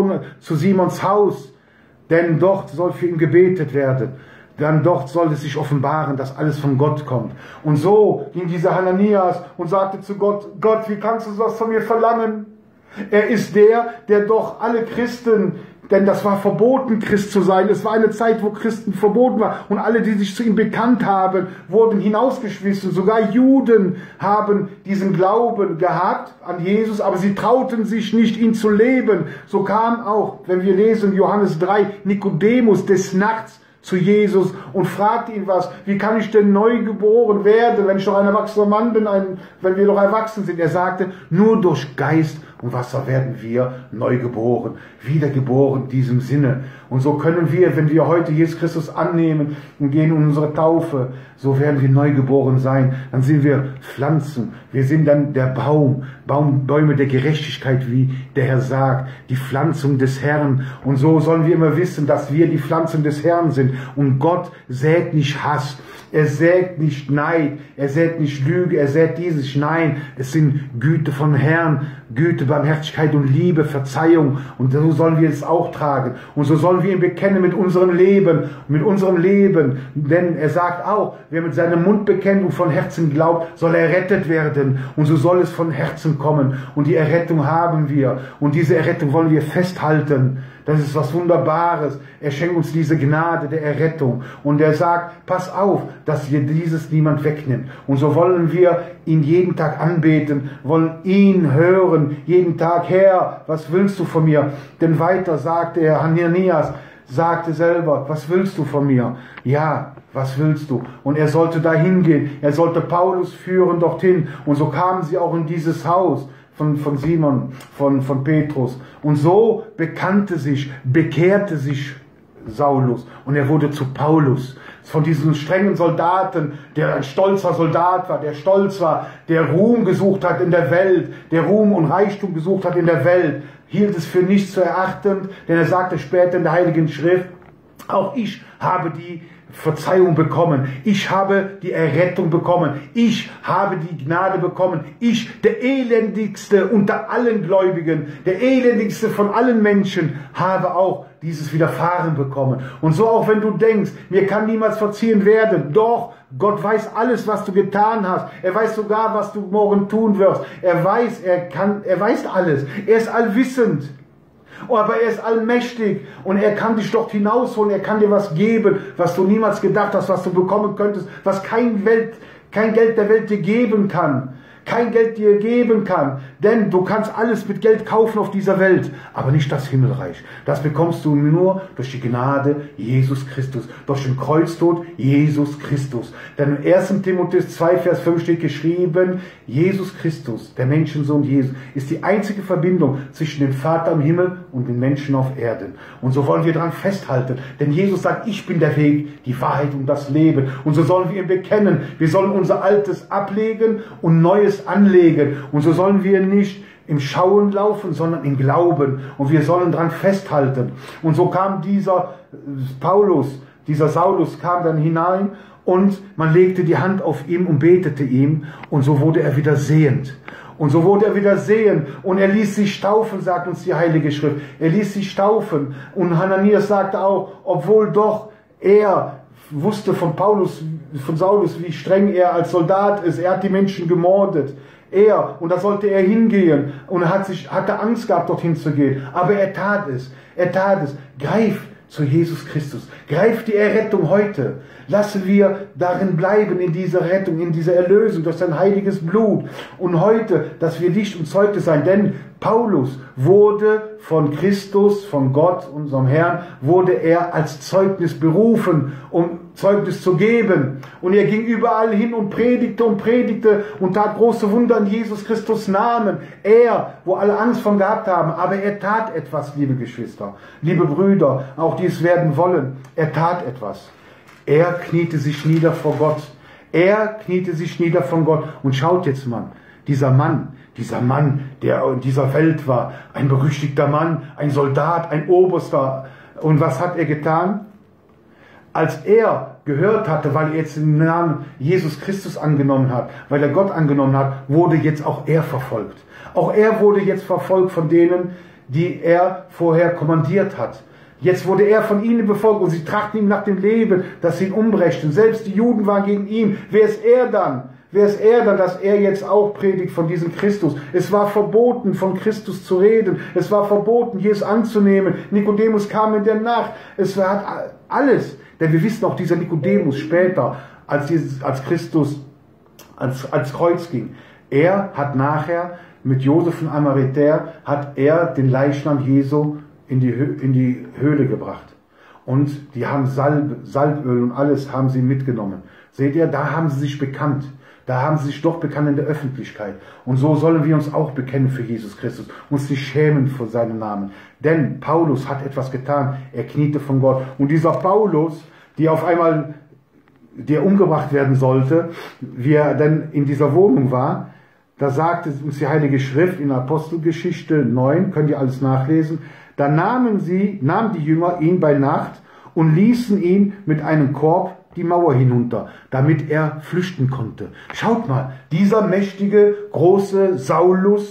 Simons Haus, denn dort soll für ihn gebetet werden. Dann dort soll es sich offenbaren, dass alles von Gott kommt. Und so ging dieser Hananias und sagte zu Gott, Gott, wie kannst du das von mir verlangen? Er ist der doch alle Christen, denn das war verboten, Christ zu sein. Es war eine Zeit, wo Christen verboten war. Und alle, die sich zu ihm bekannt haben, wurden hinausgeschmissen. Sogar Juden haben diesen Glauben gehabt an Jesus, aber sie trauten sich nicht, ihn zu leben. So kam auch, wenn wir lesen, Johannes 3, Nikodemus des Nachts zu Jesus und fragte ihn was, wie kann ich denn neu geboren werden, wenn ich doch ein erwachsener Mann bin, wenn wir doch erwachsen sind. Er sagte, nur durch Geist und Wasser werden wir neu geboren, wiedergeboren in diesem Sinne. Und so können wir, wenn wir heute Jesus Christus annehmen und gehen in unsere Taufe, so werden wir neu geboren sein. Dann sind wir Pflanzen. Wir sind dann der Bäume der Gerechtigkeit, wie der Herr sagt, die Pflanzung des Herrn. Und so sollen wir immer wissen, dass wir die Pflanzen des Herrn sind. Und Gott sät nicht Hass. Er sät nicht Neid, er sät nicht Lüge, er sät dieses. Nein, es sind Güte vom Herrn, Güte Barmherzigkeit und Liebe, Verzeihung. Und so sollen wir es auch tragen. Und so sollen wir ihn bekennen mit unserem Leben. Denn er sagt auch, wer mit seinem Mund bekennt und von Herzen glaubt, soll errettet werden. Und so soll es von Herzen kommen. Und die Errettung haben wir. Und diese Errettung wollen wir festhalten. Das ist was Wunderbares. Er schenkt uns diese Gnade der Errettung. Und er sagt, pass auf, dass dir dieses niemand wegnimmt. Und so wollen wir ihn jeden Tag anbeten, wollen ihn hören, jeden Tag, Herr, was willst du von mir? Denn weiter sagte er, Hananias sagte selber, was willst du von mir? Ja, was willst du? Und er sollte dahin gehen. Er sollte Paulus führen dorthin. Und so kamen sie auch in dieses Haus von Simon, von Petrus. Und so bekehrte sich Saulus und er wurde zu Paulus. Von diesem strengen Soldaten, der ein stolzer Soldat war, der stolz war, der Ruhm gesucht hat in der Welt, der Ruhm und Reichtum gesucht hat in der Welt, hielt es für nicht zu erachten, denn er sagte später in der Heiligen Schrift, auch ich habe die Verzeihung bekommen. Ich habe die Errettung bekommen. Ich habe die Gnade bekommen. Ich, der elendigste unter allen Gläubigen, der elendigste von allen Menschen, habe auch dieses Widerfahren bekommen. Und so auch wenn du denkst, mir kann niemals verziehen werden, doch, Gott weiß alles, was du getan hast. Er weiß sogar, was du morgen tun wirst. Er weiß alles. Er ist allwissend. Aber er ist allmächtig und er kann dich dort hinausholen, er kann dir was geben, was du niemals gedacht hast, was du bekommen könntest, was kein Geld der Welt dir geben kann. Kein Geld dir geben kann, denn du kannst alles mit Geld kaufen auf dieser Welt, aber nicht das Himmelreich. Das bekommst du nur durch die Gnade Jesus Christus, durch den Kreuztod Jesus Christus. Denn in 1. Timotheus 2, Vers 5 steht geschrieben, Jesus Christus, der Menschensohn Jesus, ist die einzige Verbindung zwischen dem Vater im Himmel und den Menschen auf Erden. Und so wollen wir daran festhalten, denn Jesus sagt, ich bin der Weg, die Wahrheit und das Leben. Und so sollen wir ihn bekennen. Wir sollen unser Altes ablegen und Neues anlegen. Und so sollen wir nicht im Schauen laufen, sondern im Glauben. Und wir sollen daran festhalten. Und so kam dieser Saulus kam dann hinein und man legte die Hand auf ihn und betete ihm. Und so wurde er wieder sehend. Und so wurde er wieder sehend. Und er ließ sich taufen, sagt uns die Heilige Schrift. Er ließ sich taufen. Und Hananias sagte auch, obwohl doch er wusste von Saulus, wie streng er als Soldat ist. Er hat die Menschen gemordet. Und da sollte er hingehen. Und er hatte Angst gehabt, dorthin zu gehen. Aber er tat es. Greif zu Jesus Christus. Greif die Errettung heute. Lassen wir darin bleiben, in dieser Rettung, in dieser Erlösung durch sein heiliges Blut. Und heute, dass wir Licht und Zeugnis sein. Denn Paulus wurde von Christus, von Gott, unserem Herrn, wurde er als Zeugnis berufen, um Zeugnis zu geben. Und er ging überall hin und predigte und tat große Wunder in Jesus Christus Namen. Er, wo alle Angst von gehabt haben, aber er tat etwas, liebe Geschwister, liebe Brüder, auch die es werden wollen. Er tat etwas. Er kniete sich nieder vor Gott. Und schaut jetzt mal, dieser Mann, der in dieser Welt war, ein berüchtigter Mann, ein Soldat, ein Oberster. Und was hat er getan? Als er gehört hatte, weil er jetzt den Namen Jesus Christus angenommen hat, weil er Gott angenommen hat, wurde jetzt auch er verfolgt. Auch er wurde jetzt verfolgt von denen, die er vorher kommandiert hat. Jetzt wurde er von ihnen befolgt und sie trachten ihm nach dem Leben, dass sie ihn umbrächten. Selbst die Juden waren gegen ihn. Wer ist er dann? Dass er jetzt auch predigt von diesem Christus? Es war verboten, von Christus zu reden. Es war verboten, Jesus anzunehmen. Nikodemus kam in der Nacht. Es war alles. Denn wir wissen auch, dieser Nikodemus später, als Christus als Kreuz ging, er hat nachher mit Josef von Arimathäa den Leichnam Jesu in die Höhle gebracht. Und die haben Salböl und alles haben sie mitgenommen. Seht ihr, da haben sie sich bekannt. Da haben sie sich doch bekannt in der Öffentlichkeit. Und so sollen wir uns auch bekennen für Jesus Christus. Uns nicht schämen vor seinem Namen. Denn Paulus hat etwas getan. Er kniete von Gott. Und dieser Paulus, der umgebracht werden sollte, wie er dann in dieser Wohnung war, da sagte uns die Heilige Schrift in Apostelgeschichte 9, könnt ihr alles nachlesen, da nahmen die Jünger ihn bei Nacht und ließen ihn mit einem Korb die Mauer hinunter, damit er flüchten konnte. Schaut mal, dieser mächtige, große Saulus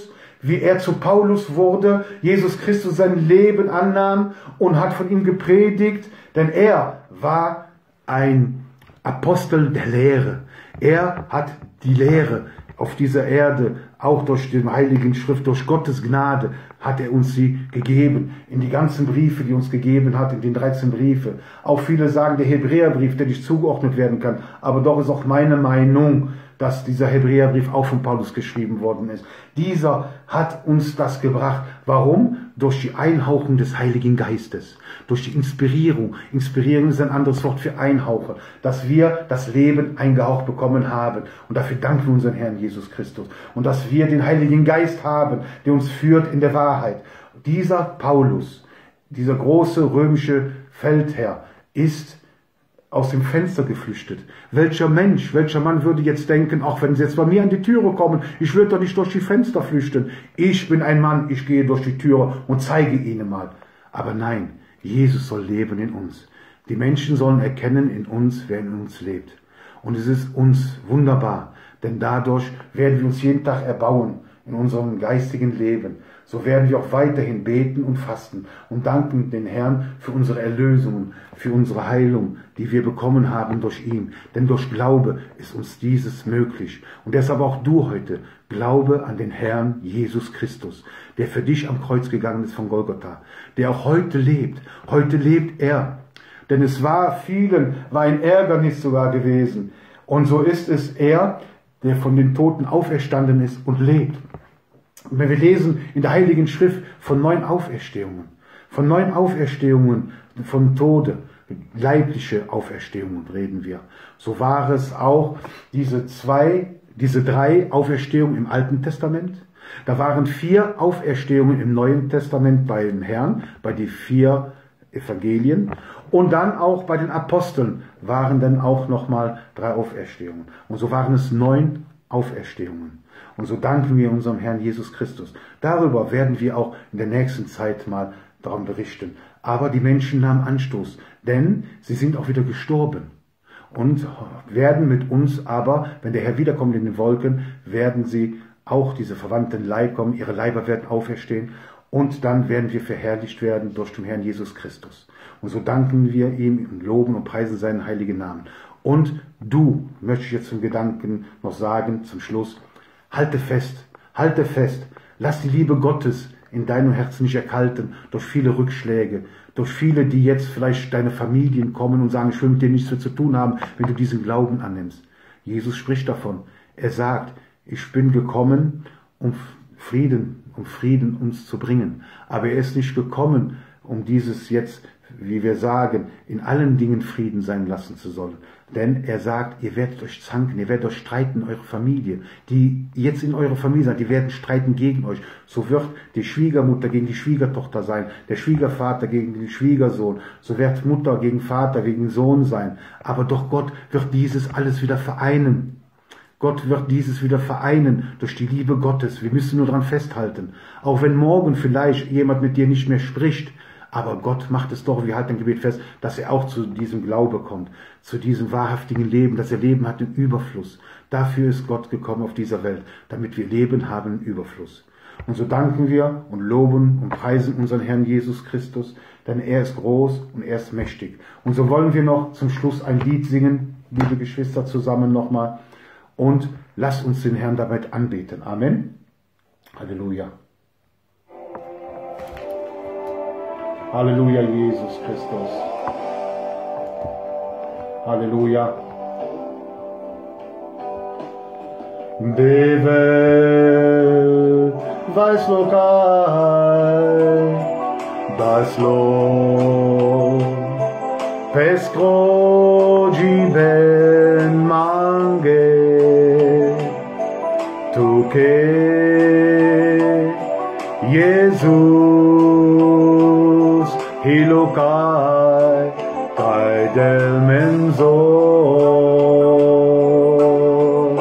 wie er zu Paulus wurde, Jesus Christus sein Leben annahm und hat von ihm gepredigt, denn er war ein Apostel der Lehre. Er hat die Lehre auf dieser Erde, auch durch die Heiligen Schrift, durch Gottes Gnade, hat er uns sie gegeben. In die ganzen Briefe, die uns gegeben hat, in den 13 Briefe. Auch viele sagen, der Hebräerbrief, der nicht zugeordnet werden kann. Aber doch ist auch meine Meinung, dass dieser Hebräerbrief auch von Paulus geschrieben worden ist. Dieser hat uns das gebracht. Warum? Durch die Einhauchung des Heiligen Geistes. Durch die Inspirierung. Inspirierung ist ein anderes Wort für Einhauche. Dass wir das Leben eingehaucht bekommen haben. Und dafür danken wir unseren Herrn Jesus Christus. Und dass wir den Heiligen Geist haben, der uns führt in der Wahrheit. Dieser Paulus, dieser große römische Feldherr, ist aus dem Fenster geflüchtet. Welcher Mensch, welcher Mann würde jetzt denken, auch wenn sie jetzt bei mir an die Türe kommen, ich würde doch nicht durch die Fenster flüchten. Ich bin ein Mann, ich gehe durch die Türe und zeige ihnen mal. Aber nein, Jesus soll leben in uns. Die Menschen sollen erkennen in uns, wer in uns lebt. Und es ist uns wunderbar, denn dadurch werden wir uns jeden Tag erbauen in unserem geistigen Leben. So werden wir auch weiterhin beten und fasten und danken den Herrn für unsere Erlösung, für unsere Heilung, die wir bekommen haben durch ihn. Denn durch Glaube ist uns dieses möglich. Und deshalb auch du heute, glaube an den Herrn Jesus Christus, der für dich am Kreuz gegangen ist von Golgotha, der auch heute lebt. Heute lebt er. Denn es war vielen, war ein Ärgernis sogar gewesen. Und so ist es er, der von den Toten auferstanden ist und lebt. Und wenn wir lesen in der Heiligen Schrift von 9 Auferstehungen, von Tode, leibliche Auferstehungen reden wir. So war es auch diese 3 Auferstehungen im Alten Testament. Da waren 4 Auferstehungen im Neuen Testament beim Herrn, bei den 4 Evangelien. Und dann auch bei den Aposteln waren dann auch nochmal 3 Auferstehungen. Und so waren es 9 Auferstehungen. Und so danken wir unserem Herrn Jesus Christus. Darüber werden wir auch in der nächsten Zeit mal darum berichten. Aber die Menschen nahmen Anstoß, denn sie sind auch wieder gestorben. Und werden mit uns aber, wenn der Herr wiederkommt in den Wolken, werden sie auch diese verwandten Leib kommen, ihre Leiber werden auferstehen. Und dann werden wir verherrlicht werden durch den Herrn Jesus Christus. Und so danken wir ihm und loben und preisen seinen heiligen Namen. Und du, möchte ich jetzt zum Gedanken noch sagen, zum Schluss, halte fest, lass die Liebe Gottes in deinem Herzen nicht erkalten durch viele Rückschläge, durch viele, die jetzt vielleicht deine Familien kommen und sagen, ich will mit dir nichts mehr zu tun haben, wenn du diesen Glauben annimmst. Jesus spricht davon. Er sagt, ich bin gekommen, um Frieden uns zu bringen. Aber er ist nicht gekommen, um dieses jetzt, wie wir sagen, in allen Dingen Frieden sein lassen zu sollen. Denn er sagt, ihr werdet euch zanken, ihr werdet euch streiten in eurer Familie. Die jetzt in eurer Familie sind, die werden streiten gegen euch. So wird die Schwiegermutter gegen die Schwiegertochter sein, der Schwiegervater gegen den Schwiegersohn. So wird Mutter gegen Vater, gegen Sohn sein. Aber doch Gott wird dieses alles wieder vereinen. Gott wird dieses wieder vereinen durch die Liebe Gottes. Wir müssen nur daran festhalten. Auch wenn morgen vielleicht jemand mit dir nicht mehr spricht, aber Gott macht es doch, wir halten ein Gebet fest, dass er auch zu diesem Glaube kommt, zu diesem wahrhaftigen Leben, dass er Leben hat im Überfluss. Dafür ist Gott gekommen auf dieser Welt, damit wir Leben haben im Überfluss. Und so danken wir und loben und preisen unseren Herrn Jesus Christus, denn er ist groß und er ist mächtig. Und so wollen wir noch zum Schluss ein Lied singen, liebe Geschwister, zusammen nochmal. Und lasst uns den Herrn damit anbeten. Amen. Halleluja. Halleluja, Jesus Christus. Halleluja. Bevet, weiß lokal, das Lo, Peskro, Jiben, Mange, Tuke, Jesus, Hilokai, Kaidel Menso.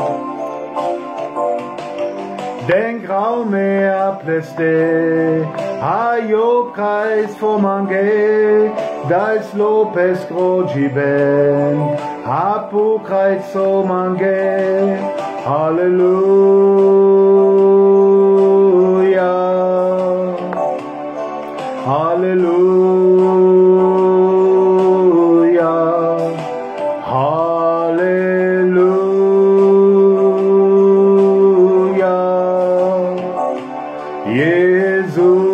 Denk raume apleste, Hayob Kreis Mange, Dals Lopez Grojiben, Hapu Kreis Mange, Halleluja. Halleluja, Halleluja, Jesus.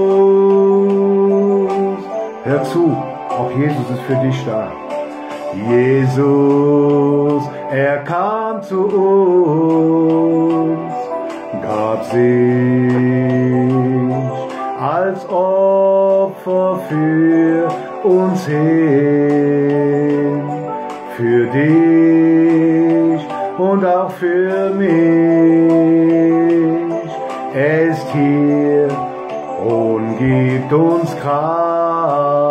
Hör zu, auch Jesus ist für dich da. Jesus, er kam zu uns, gab sich als Opfer für uns hin, für dich und auch für mich. Er ist hier und gibt uns Kraft.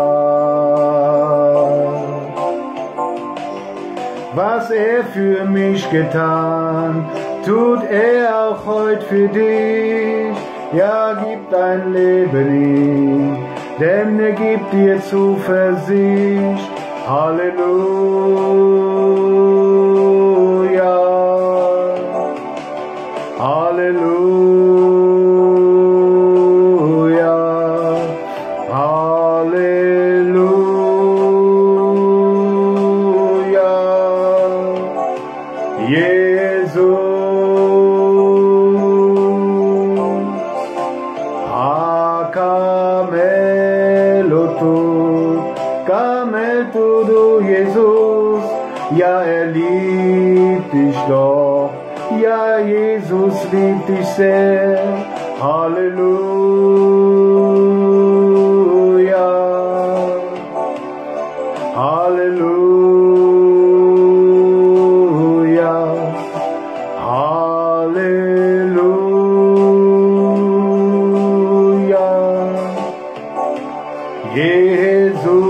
Was er für mich getan, tut er auch heute für dich. Ja, gib dein Leben ihm, denn er gibt dir Zuversicht. Halleluja, Halleluja, Halleluja, Jesus. Kamel du Jesus, ja er liebt dich doch, ja Jesus liebt dich sehr, Halleluja, Halleluja, Halleluja, Jesus.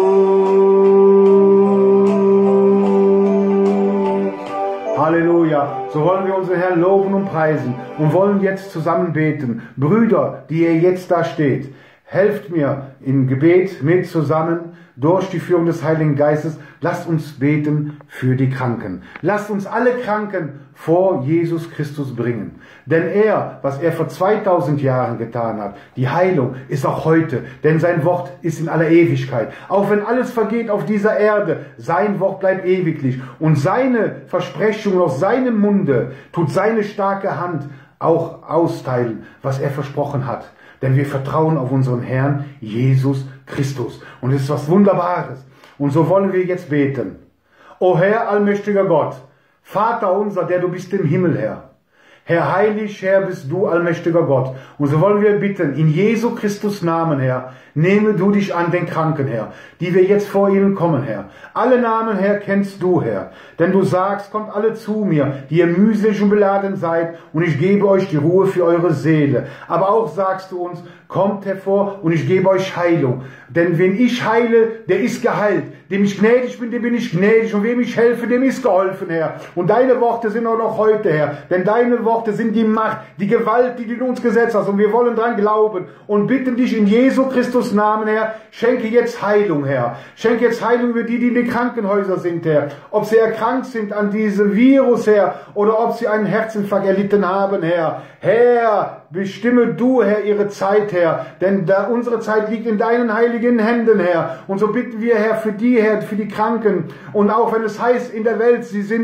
Halleluja. So wollen wir unseren Herrn loben und preisen und wollen jetzt zusammen beten. Brüder, die ihr jetzt da steht, helft mir im Gebet mit zusammen durch die Führung des Heiligen Geistes. Lasst uns beten für die Kranken. Lasst uns alle Kranken vor Jesus Christus bringen. Denn er, was er vor 2000 Jahren getan hat, die Heilung ist auch heute. Denn sein Wort ist in aller Ewigkeit. Auch wenn alles vergeht auf dieser Erde, sein Wort bleibt ewiglich. Und seine Versprechung aus seinem Munde tut seine starke Hand auch austeilen, was er versprochen hat. Denn wir vertrauen auf unseren Herrn Jesus Christus. Und es ist was Wunderbares. Und so wollen wir jetzt beten. O Herr, allmächtiger Gott, Vater unser, der du bist im Himmel, Herr. Herr, heilig, Herr, bist du, allmächtiger Gott. Und so wollen wir bitten, in Jesu Christus Namen, Herr, nehme du dich an den Kranken, Herr, die wir jetzt vor ihnen kommen, Herr. Alle Namen, Herr, kennst du, Herr. Denn du sagst, kommt alle zu mir, die ihr mühselig und beladen seid, und ich gebe euch die Ruhe für eure Seele. Aber auch sagst du uns, kommt hervor und ich gebe euch Heilung. Denn wen ich heile, der ist geheilt. Dem ich gnädig bin, dem bin ich gnädig. Und wem ich helfe, dem ist geholfen, Herr. Und deine Worte sind auch noch heute, Herr. Denn deine Worte sind die Macht, die Gewalt, die du uns gesetzt hast. Und wir wollen dran glauben und bitten dich in Jesu Christus Namen, Herr, schenke jetzt Heilung, Herr. Schenke jetzt Heilung für die, die in den Krankenhäusern sind, Herr. Ob sie erkrankt sind an diesem Virus, Herr, oder ob sie einen Herzinfarkt erlitten haben, Herr. Herr, bestimme du, Herr, ihre Zeit, Herr. Denn unsere Zeit liegt in deinen heiligen Händen, Herr. Und so bitten wir, Herr, für die, Herr, für die Kranken. Und auch wenn es heißt in der Welt, sie sind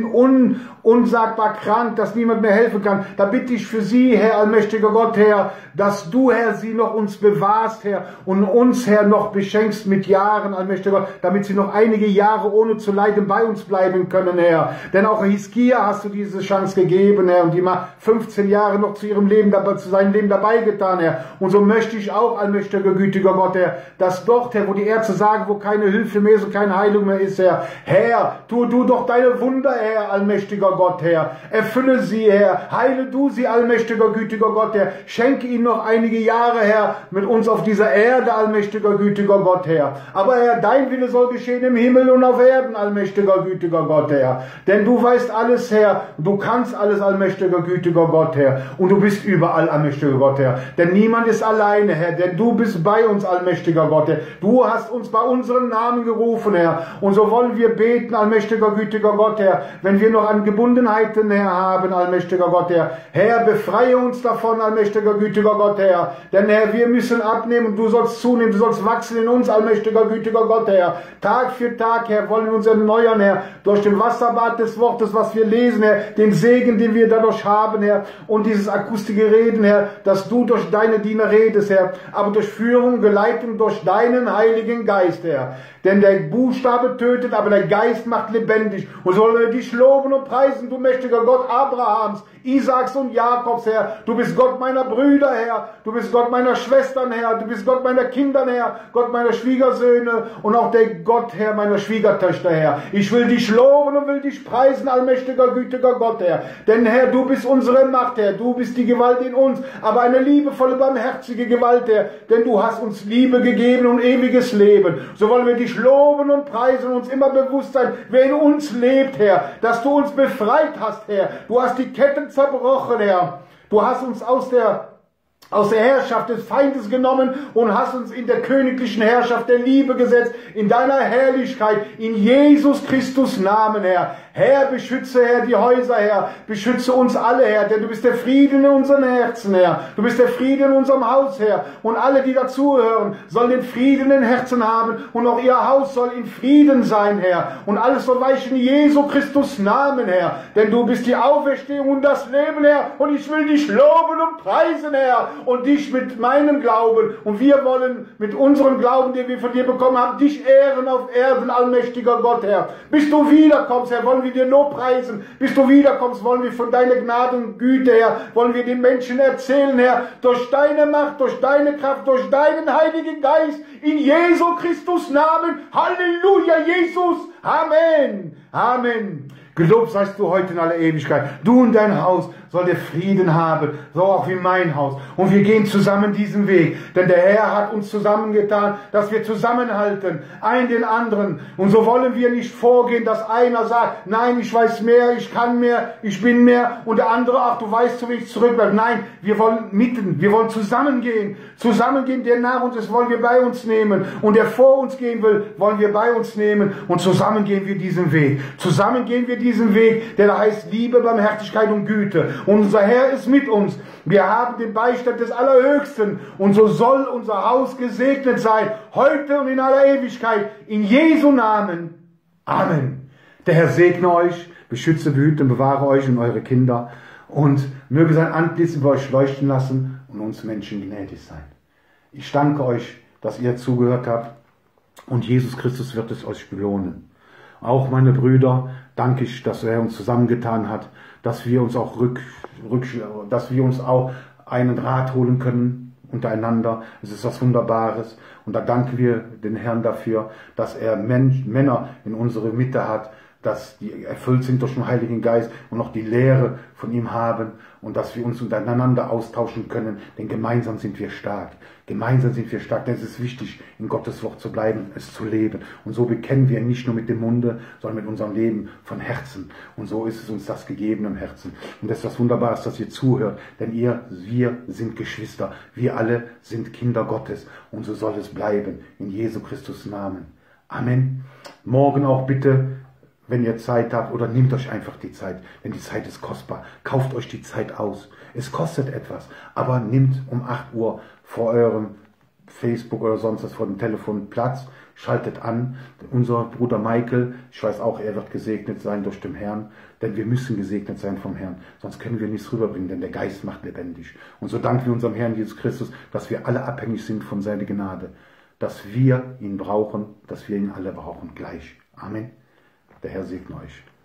unsagbar krank, dass niemand mehr helfen kann, da bitte ich für sie, Herr, allmächtiger Gott, Herr, dass du, Herr, sie noch uns bewahrst, Herr, und uns, Herr, noch beschenkst mit Jahren, allmächtiger Gott, damit sie noch einige Jahre ohne zu leiden bei uns bleiben können, Herr. Denn auch Hiskia hast du diese Chance gegeben, Herr, und die mal 15 Jahre noch zu ihrem Leben dabei, zu seinem Leben dabei getan, Herr. Und so möchte ich auch, allmächtiger, gütiger Gott, Herr, dass dort, Herr, wo die Ärzte sagen, wo keine Hilfe mehr ist und keine Heilung mehr ist, Herr, Herr, tu du doch deine Wunder, Herr, allmächtiger Gott, Herr. Erfülle sie, Herr. Heile du sie, allmächtiger, gütiger Gott, Herr. Schenke ihnen noch einige Jahre, Herr, mit uns auf dieser Erde, allmächtiger, gütiger Gott, Herr. Aber, Herr, dein Wille soll geschehen im Himmel und auf Erden, allmächtiger, gütiger Gott, Herr. Denn du weißt alles, Herr. Du kannst alles, allmächtiger, gütiger Gott, Herr. Und du bist überall, allmächtiger allmächtiger Gott, Herr. Denn niemand ist alleine, Herr, denn du bist bei uns, allmächtiger Gott, Herr. Du hast uns bei unseren Namen gerufen, Herr. Und so wollen wir beten, allmächtiger, gütiger Gott, Herr, wenn wir noch an Gebundenheiten, Herr, haben, allmächtiger Gott, Herr. Herr, befreie uns davon, allmächtiger, gütiger Gott, Herr. Denn, Herr, wir müssen abnehmen und du sollst zunehmen, du sollst wachsen in uns, allmächtiger, gütiger Gott, Herr. Tag für Tag, Herr, wollen wir uns erneuern, Herr, durch den Wasserbad des Wortes, was wir lesen, Herr, den Segen, den wir dadurch haben, Herr, und dieses akustische Reden, Herr, dass du durch deine Diener redest, Herr, aber durch Führung, Geleitung durch deinen Heiligen Geist, Herr. Denn der Buchstabe tötet, aber der Geist macht lebendig. Und so wollen wir dich loben und preisen, du mächtiger Gott Abrahams, Isaaks und Jakobs, Herr. Du bist Gott meiner Brüder, Herr. Du bist Gott meiner Schwestern, Herr. Du bist Gott meiner Kinder, Herr. Gott meiner Schwiegersöhne und auch der Gott, Herr, meiner Schwiegertöchter, Herr. Ich will dich loben und will dich preisen, allmächtiger, gütiger Gott, Herr. Denn, Herr, du bist unsere Macht, Herr. Du bist die Gewalt in uns, aber eine liebevolle, barmherzige Gewalt, Herr. Denn du hast uns Liebe gegeben und ewiges Leben. So wollen wir dich loben und preisen und uns immer bewusst sein, wer in uns lebt, Herr. Dass du uns befreit hast, Herr. Du hast die Ketten zerbrochen, Herr. Du hast uns aus der Herrschaft des Feindes genommen und hast uns in der königlichen Herrschaft der Liebe gesetzt, in deiner Herrlichkeit, in Jesus Christus Namen, Herr. Herr, beschütze, Herr, die Häuser, Herr. Beschütze uns alle, Herr, denn du bist der Frieden in unseren Herzen, Herr. Du bist der Frieden in unserem Haus, Herr. Und alle, die dazuhören, sollen den Frieden in den Herzen haben und auch ihr Haus soll in Frieden sein, Herr. Und alles soll weichen in Jesu Christus Namen, Herr. Denn du bist die Auferstehung und das Leben, Herr. Und ich will dich loben und preisen, Herr. Und dich mit meinem Glauben. Und wir wollen mit unserem Glauben, den wir von dir bekommen haben, dich ehren auf Erden, allmächtiger Gott, Herr. Bis du wiederkommst, Herr, wollen wir dir Lobpreisen. Bis du wiederkommst, wollen wir von deiner Gnade und Güte, Herr, wollen wir den Menschen erzählen, Herr, durch deine Macht, durch deine Kraft, durch deinen Heiligen Geist, in Jesu Christus Namen. Halleluja, Jesus. Amen. Amen. Gelobt seist du heute in aller Ewigkeit. Du und dein Haus soll der Frieden haben, so auch wie mein Haus. Und wir gehen zusammen diesen Weg, denn der Herr hat uns zusammengetan, dass wir zusammenhalten, ein den anderen. Und so wollen wir nicht vorgehen, dass einer sagt, nein, ich weiß mehr, ich kann mehr, ich bin mehr, und der andere, ach, du weißt, so wie ich zurückbleibe. Nein, wir wollen mitten, wir wollen zusammengehen, der nach uns ist, wollen wir bei uns nehmen, und der vor uns gehen will, wollen wir bei uns nehmen, und zusammen gehen wir diesen Weg. Zusammen gehen wir diesen Weg, der da heißt Liebe, Barmherzigkeit und Güte. Und unser Herr ist mit uns. Wir haben den Beistand des Allerhöchsten. Und so soll unser Haus gesegnet sein, heute und in aller Ewigkeit. In Jesu Namen. Amen. Der Herr segne euch, beschütze, behüte und bewahre euch und eure Kinder. Und möge sein Antlitz über euch leuchten lassen und uns Menschen gnädig sein. Ich danke euch, dass ihr zugehört habt. Und Jesus Christus wird es euch belohnen. Auch meine Brüder, danke ich, dass er uns zusammengetan hat, dass wir uns auch einen Rat holen können untereinander. Es ist was Wunderbares. Und da danken wir den Herrn dafür, dass er Männer in unsere Mitte hat, dass die erfüllt sind durch den Heiligen Geist und noch die Lehre von ihm haben und dass wir uns untereinander austauschen können, denn gemeinsam sind wir stark. Gemeinsam sind wir stark, denn es ist wichtig, in Gottes Wort zu bleiben, es zu leben. Und so bekennen wir nicht nur mit dem Munde, sondern mit unserem Leben von Herzen. Und so ist es uns das gegeben im Herzen. Und das ist was Wunderbares, dass ihr zuhört, denn wir sind Geschwister. Wir alle sind Kinder Gottes. Und so soll es bleiben, in Jesu Christus Namen. Amen. Morgen auch bitte, wenn ihr Zeit habt, oder nehmt euch einfach die Zeit, denn die Zeit ist kostbar. Kauft euch die Zeit aus. Es kostet etwas, aber nehmt um 8 Uhr vor eurem Facebook oder sonst was vor dem Telefon Platz, schaltet an. Unser Bruder Michael, ich weiß auch, er wird gesegnet sein durch den Herrn, denn wir müssen gesegnet sein vom Herrn, sonst können wir nichts rüberbringen, denn der Geist macht lebendig. Und so danken wir unserem Herrn Jesus Christus, dass wir alle abhängig sind von seiner Gnade, dass wir ihn brauchen, dass wir ihn alle brauchen gleich. Amen. Der Herr segne euch.